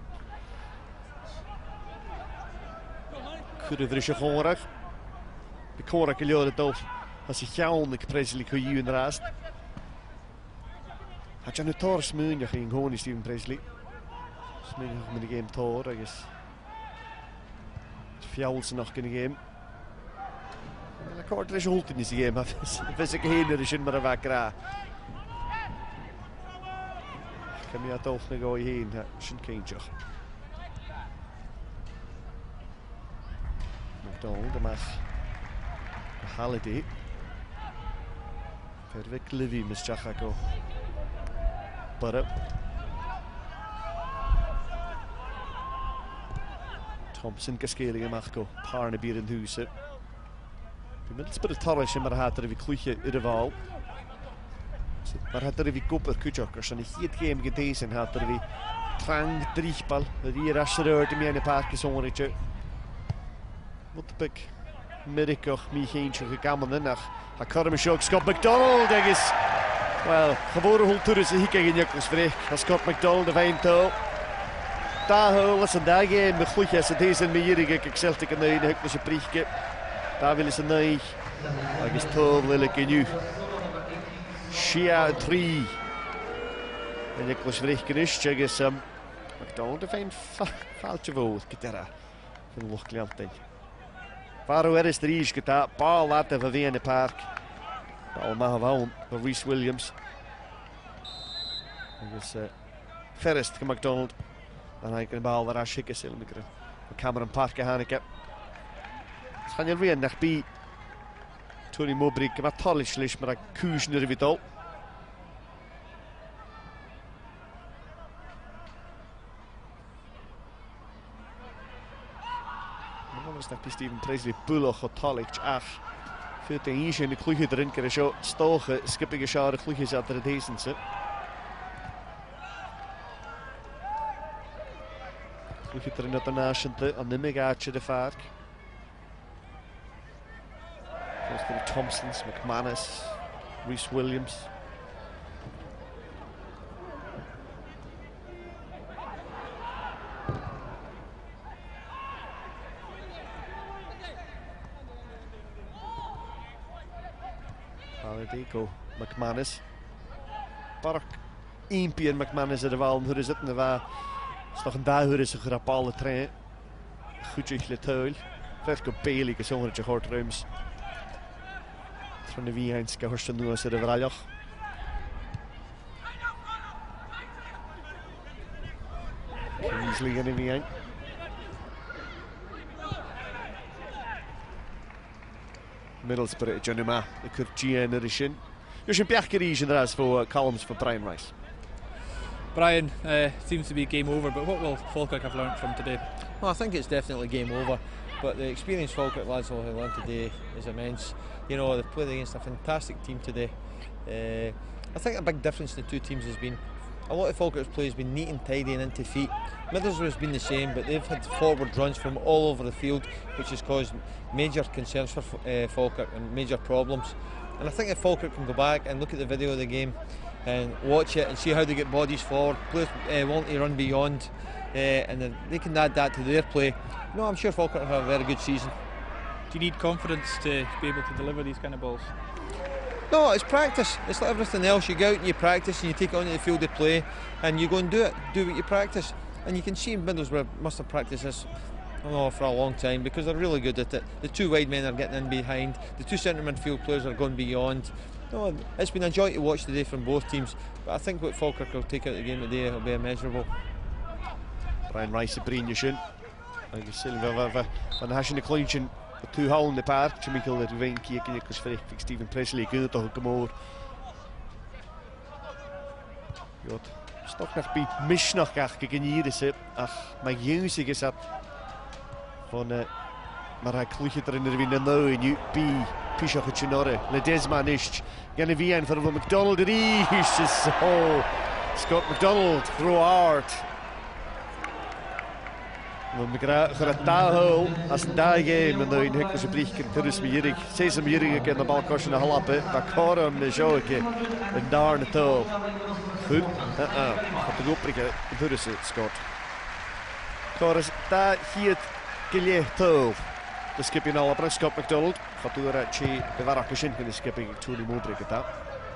Goede vrisje gorig. De korak gelio de dof. As ik jaun ik Presley ko you in de rast. Had je nu tor smoen je ging gewoon Steven Presley. Smoen met de game tor, I guess. Fjouls nog in de game. De kort is holt in deze game, maar vis ik heen er is in maar een wat gra. Kan je toch nog go heen, zijn kindje. McDonald, de mag Halliday. Verwek Livy, Miss Chachako. Butter. Thompson Cascalia Machko, Parnaby in Huset. Middels bij de Torres en maar had er even kloeitje in de val. Maar had er even koper kutjokkers en hier het game gedezen had er even trang driegbal. Hier als er uit de mij een paar keer zongertje. Wat heb ik middag mij geentje gekomen en nog. Hij kan hem shock Scott McDonald denk is. Wel, geboren hol toe is hier tegen Nicholas Vreek. Scott McDonald de fijn touw. Daar hol is een dag game met kloeitjes het deze en mij hier ik zelf tegen een heklische prichtje. Daar willen ze neig. Dat is toch lelijk in nu. Shia drie. En Nicholas Vreek is is um McDonald de fijn foutje voor gitara. Van de luchtklant denk. Faro er is drie is gita. Bal laten we weer in de park. Bal mag gewoon voor Rhys Williams. Dat is uh, Ferris van McDonald. Dan hij kan bal daar schikken zullen we krijgen. Cameron Parker Haneke. Gaan je weer naar bij Tony Mowbray, maar tallisch lis maar kuus naar de dol. Dan is naar Steven Presley Bullock of tallisch ach. Veel te eentje in de kloeie erin kunnen zo stogen, skippige schade kloeie zat er het heesense. Kloeie erin dat de nationte aan de megaatje de vaart. Thompsons, McManus, Rhys Williams. Halliday go McManus. Park één McManus er wel hoe is het nou waar? Is nog een dag hoe is een grapale trein. Goed je tuil. Verder go Bailey gezongen je hoort ruims. Van de Wieheinds gehorsten nu als er de vrajach. Kingsley in de Wieheind. Middlesbrough, Januma, de Kurtje en de Rishin. Dus een pechgerie in de rest voor columns voor Brian Rice. Brian, uh, seems to be game over, but what will Falkirk have learnt from today? Well, I think it's definitely game over, but the experience Falkirk lads will have learned today is immense. You know, they've played against a fantastic team today. Uh, I think a big difference in the two teams has been a lot of Falkirk's play has been neat and tidy and into feet. Middlesbrough's been the same, but they've had forward runs from all over the field, which has caused major concerns for uh, Falkirk and major problems. And I think if Falkirk can go back and look at the video of the game and watch it and see how they get bodies forward, players uh, wanting to run beyond, uh, and then they can add that to their play, no, I'm sure Falkirk will have a very good season. Do you need confidence to be able to deliver these kind of balls? No, it's practice. It's like everything else. You go out and you practice and you take it onto the field of play and you go and do it. Do what you practice. And you can see Middlesbrough must have practiced this I know, for a long time because they're really good at it. The two wide men are getting in behind. The two centre midfield players are going beyond. No, it's been a joy to watch today from both teams. But I think what Falkirk will take out of the game today will be immeasurable. Brian Rice y brin ysyn. Agus Silva van hasyn y clwynsyn y two hawl yn y parc. Ti'n Michael yr fein cia gynnu cwrs ffyrich Stephen Presley gyda o gymor. Jod, stoch nach bi misnach gach gygnir is it. Ach, mae yw'n gys at. Van maar hij klugje er in de wind en nou en nu bi pisach het chinore. Le Desma nicht. Gan vi en van McDonald er is so. Scott McDonald throw hard. Want ik ga het daar hol als een daar game en dan heb ik een briefje terug met Jirik. Zes hem Jirik in de balkastje naar halappen. Maar Karam de Joke en daar naartoe. Goed. Uh uh. Gaat de goprikken. Terug Scott. Karas daar hier Gillier Tove. De skipping al op Scott McDonald. Gaat door het chi de warakashin in de skipping Tony Mobrick het daar.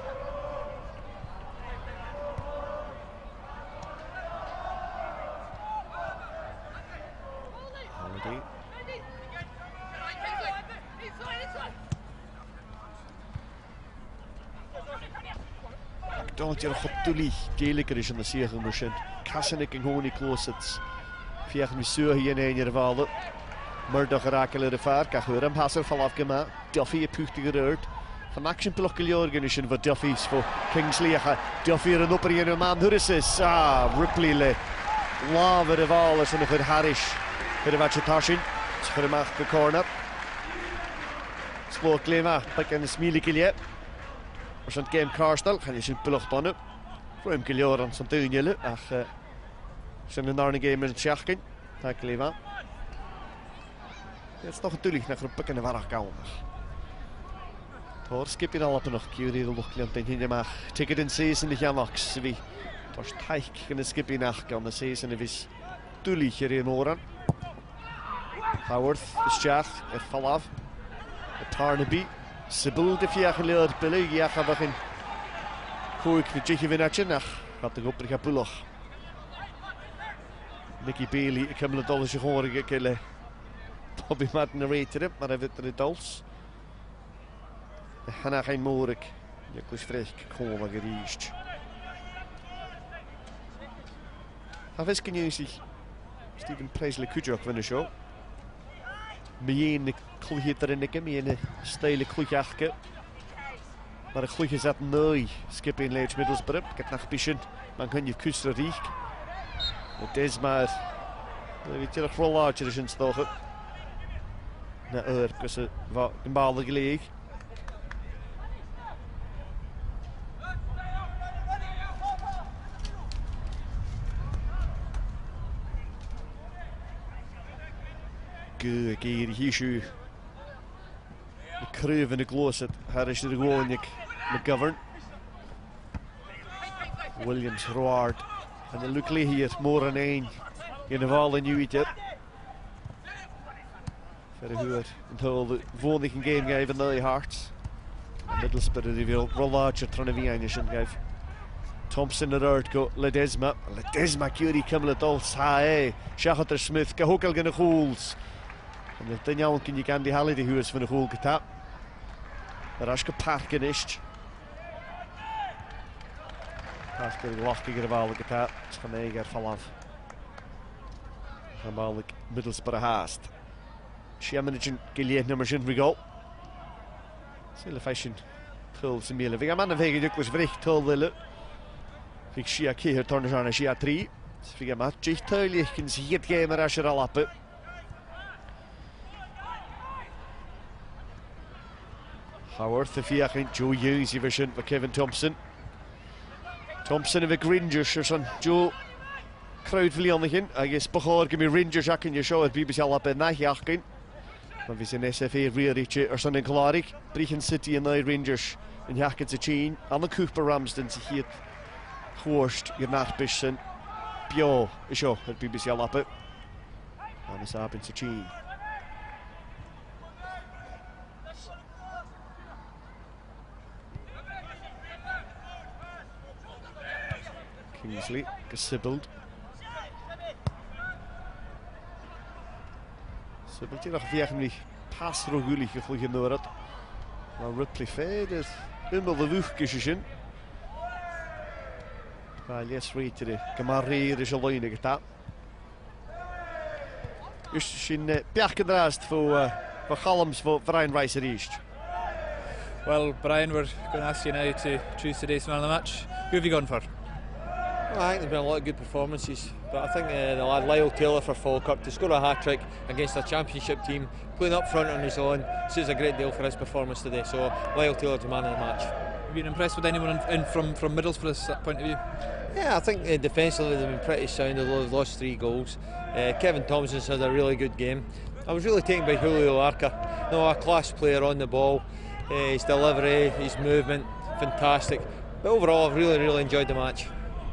McDonald hier op Tully. Gelijker is in de serie machine. Kassenik en Honi Kloosets. Fiach mi suur hier in een valde. Murdoch raken de vaar. Kach weer hem hasser van afgemaakt. Duffy je pucht gereurd. Van action plukkel jorgen is voor Duffy's voor Kingsley. Duffy er een opper in een man. Hurris is. Ah, Ripley le. Lava de val is nog een Harris. Voor de Tashin. Voor de macht de corner. Slow klima. Pak een smiele kilje. Er zijn game Carstel. Gaan je zijn ploeg tonnen. Voor hem kiljoren zijn tuinjelen. Ach. Zijn een narne game in het schaken. Dank je wel. Het is nog natuurlijk naar een pikken en warrig gaan. Hoor, skip je al op nog keer hier nog klein tegen je mag. Ticket in season die gaan nog wie. Dat is taik kunnen skip je nach kan de season of is tuurlijk hier in oren. Howard, de schach, het val af. De Tarnaby, Sibyl de vier geleerd billig. Ja, gaan we in. Koek de tjitje winnatje nach. Gaat de goper gaan pullig. Nicky Bailey, ik heb het al eens gehoord gekillen. Bobby Martin narrated, maar hij weet het als. Hanna geen moeilijk. Je kunt vrij komen gericht. Hij wist geen zich. Stephen Presley Kujak van de show. Mijn een kloeje erin, ik heb een stijle kloejachtje. Maar een kloeje zat nooit. Skip in Leeds Middlesbrough. Ik heb nog een man kan je kussen rieken. Het is maar. Weet je nog wel laatje is in stochen. Na uur kussen wat een bal geleeg. Goed, hier hier de kruif in de klooset. Haar is er gewoon ik McGovern. Williams, Roard. En de Lucley hier, more dan één. In de val in Newton. Verder huur. En heel de volgende game geven naar de Hearts. Middlesbrough die wil wel larger trying to be aan geven. Thompson de Rard go Ledesma. Ledesma Curie komen het al saai. Shachter Smith gehokel in de goals. En de Daniel kun je kan die halen die huurs van de goal getap. Maar als je parken is. Als je de lachtige geval getap, is van mij er vanaf. Namelijk Middlesbrough haast. Schiamenigen geleerd nummer zin voor goal. Zille fashion. Tul Simile. We gaan maar een vege dukjes verricht tul willen. Fig Shia Keir Tornajana Shia three. Figa mat Jich Tully can see it game at Asher Alappe. Haworth the Fiachin, Joe Hughes, Vision for Kevin Thompson. Thompson of a Rangers or son, Joe Crowdville on the hin. I guess Bachor give me Rangers Jack in your show at B B C Alappe Nahiakin. Of his in S F A rear reach or son in Claric, Brechin City and the Rangers in Jackets a chain, and the Cooper Ramsden to hit Horst, your Bishon, Bio, a show at B B C Alappe. And it's up in Sachin. Kingsley, Sibbald. Sibbald, die nog vijftig pas rogulig gevlogen door het. Maar Ripley Fade, helemaal de lucht gezien. Maar les reed gemareerd is alleen gedaan. Dus in Berkendraast voor voor Galms voor Brian Rice East. Well, Brian, we're going to ask you now to choose today's man of the match. Who have you gone for? Well, I think there's been a lot of good performances, but I think uh, the lad Lyle Taylor for Falkirk to score a hat-trick against a championship team, playing up front on his own, says a great deal for his performance today. So Lyle Taylor's the man of the match. Have you been impressed with anyone in, in from, from Middlesbrough's point of view? Yeah, I think uh, defensively they've been pretty sound, although they've lost three goals. Uh, Kevin Thompson's had a really good game. I was really taken by Julio Arca. No, a class player on the ball. Uh, his delivery, his movement, fantastic. But overall, I've really, really enjoyed the match.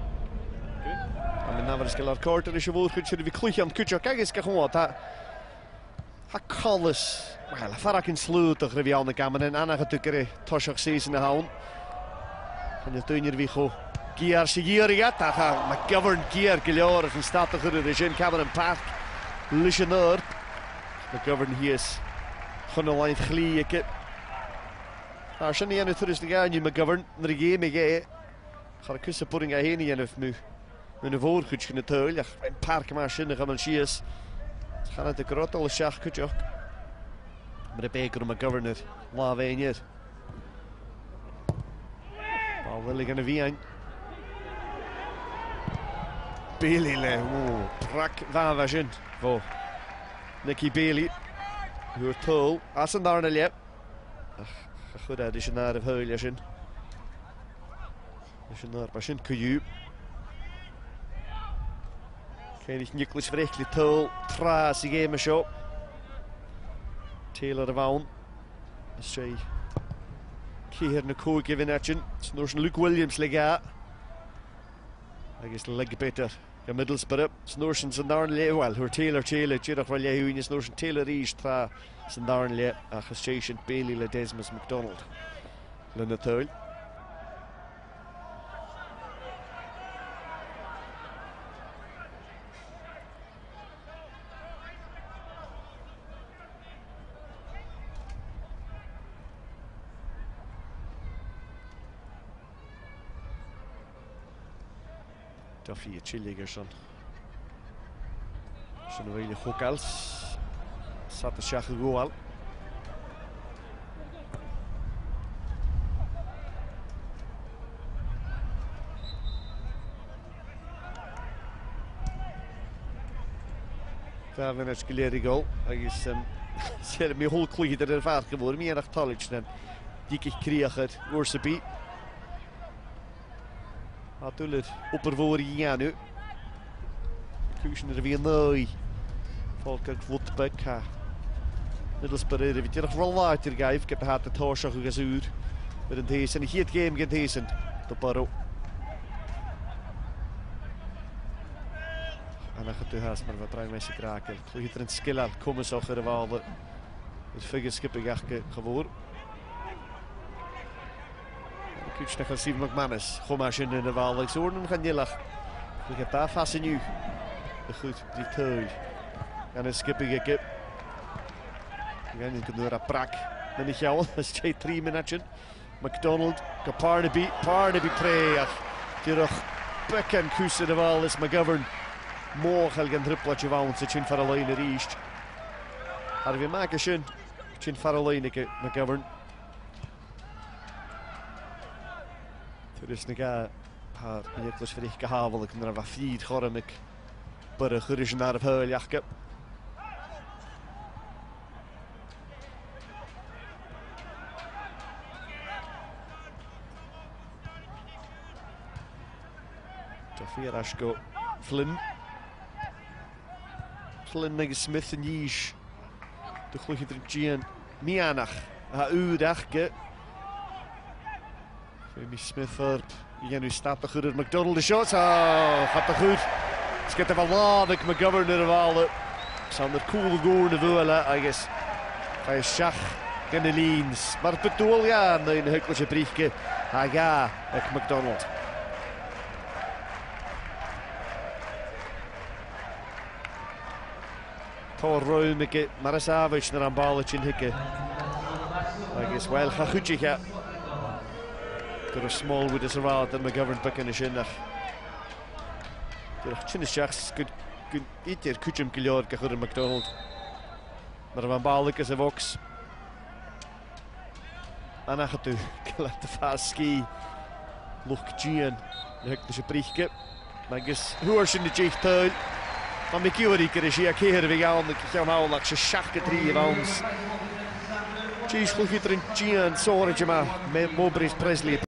Men naver skal har kort eller sjovol kunde vi kluchan kucha kages ka gewoon ta ha kalles wel farakin sluit og revi aan kamen en anna getukkere toshok season haun kan je tuiner vi go giar sigiriga ta ha McGovern giar gelor van statiger de Jean Cameron Park Lichener McGovern hier is gewoon lijn glieke daar zijn nie en het is de gaan je McGovern de game ge ga ik kusse pudding heen en of nu met een voorgoed in het huil, ja, een paar machines gaan we schies. Gaan het de krot al schach kutje. Maar de beker om governor, laat we hier. Bal wil ik aan de wien. Bailey le, oh, prak van wagen. Voor Nicky Bailey. Hoor tol, als een daar le. Ach, goed uit, is je naar de huil, ja, zin. Is je naar passion kuju. Keinig Nicholas Vrechtli tol tras i game show. Taylor de Vaughan. Stray. Keir na co given action. Snorshin Luke Williams lega. I guess leg better. The Middlesbrough. Snorshin Sandarn le well. Her Taylor Taylor. Chirach well yeah. Who Snorshin Taylor is tra Sandarn le. Achas Station Bailey le Desmos McDonald. Lena tol. Duffy a chilliger son. Son really hookals. Sat the shach goal. Daar ben ik geleden goal. Hij is zeer me hol kloeg dat er vaart geworden. Meer naar college dan. Dikke krieger Worcester. Natuurlijk oppervoor ja nu. Kusen er weer nooit. Falkirk Woodbeck ha. Middlesbrough er weer wel later geef. Ik heb het het hoorschag gezuur. Met een deze en hier het game gaat deze. De Barrow. En dan gaat u haast maar wat ruim mensen kraken. Kloeg er een skill aan komen zo gerewaalde. Het figuur skippen gachke gewoon. Kuch naar Steven McManus. Goma's in de Waal. Ik zoorde hem gaan jillig. Ik heb daar vast nu. Goed, die teul. En een skippige kip. En ik kan door een prak. Dan is jou. Dat is twee drie minuten. McDonald. Parnaby. Parnaby preeg. Die nog bekken kussen de Waal is McGovern. Morgen gaan druppeltje woon. Zit je voor alleen er eerst. Hadden we maken schön. Zit voor alleen McGovern. Dus nu ga Haar Nicholas vir die gehavel ek na vafid chormik per original of Hurljachke. Jafir Ashko Flynn Flynn nag Smith en Yeesh de gloedje er Gian Mianach ha Udachke Jamie Smith up Ian who staat de goed McDonald de shots oh gaat de goed skit er van Lavik McGovern er wel Sander cool goal de volle I guess ga je schach in de leans maar bedoel ja een hukkeltje briefje ha ja ik McDonald Tor roim ik maar is avich naar een balletje in hikke I guess wel ga goed ja Got a small with us around and McGovern back in the shin. The chin is just good good eat your kuchum kilor kahur McDonald. Maar van Balik is a vox. Anna gaat u let de fast ski. Look Gian. De hektische briefje. Maar gus hoors in de jicht tuil. Maar met Kiori keer je keer weer gaan ik ga nou nog ze schakke drie rounds. Jeez, goed er in Gian sorry maar met Mowbray's Presley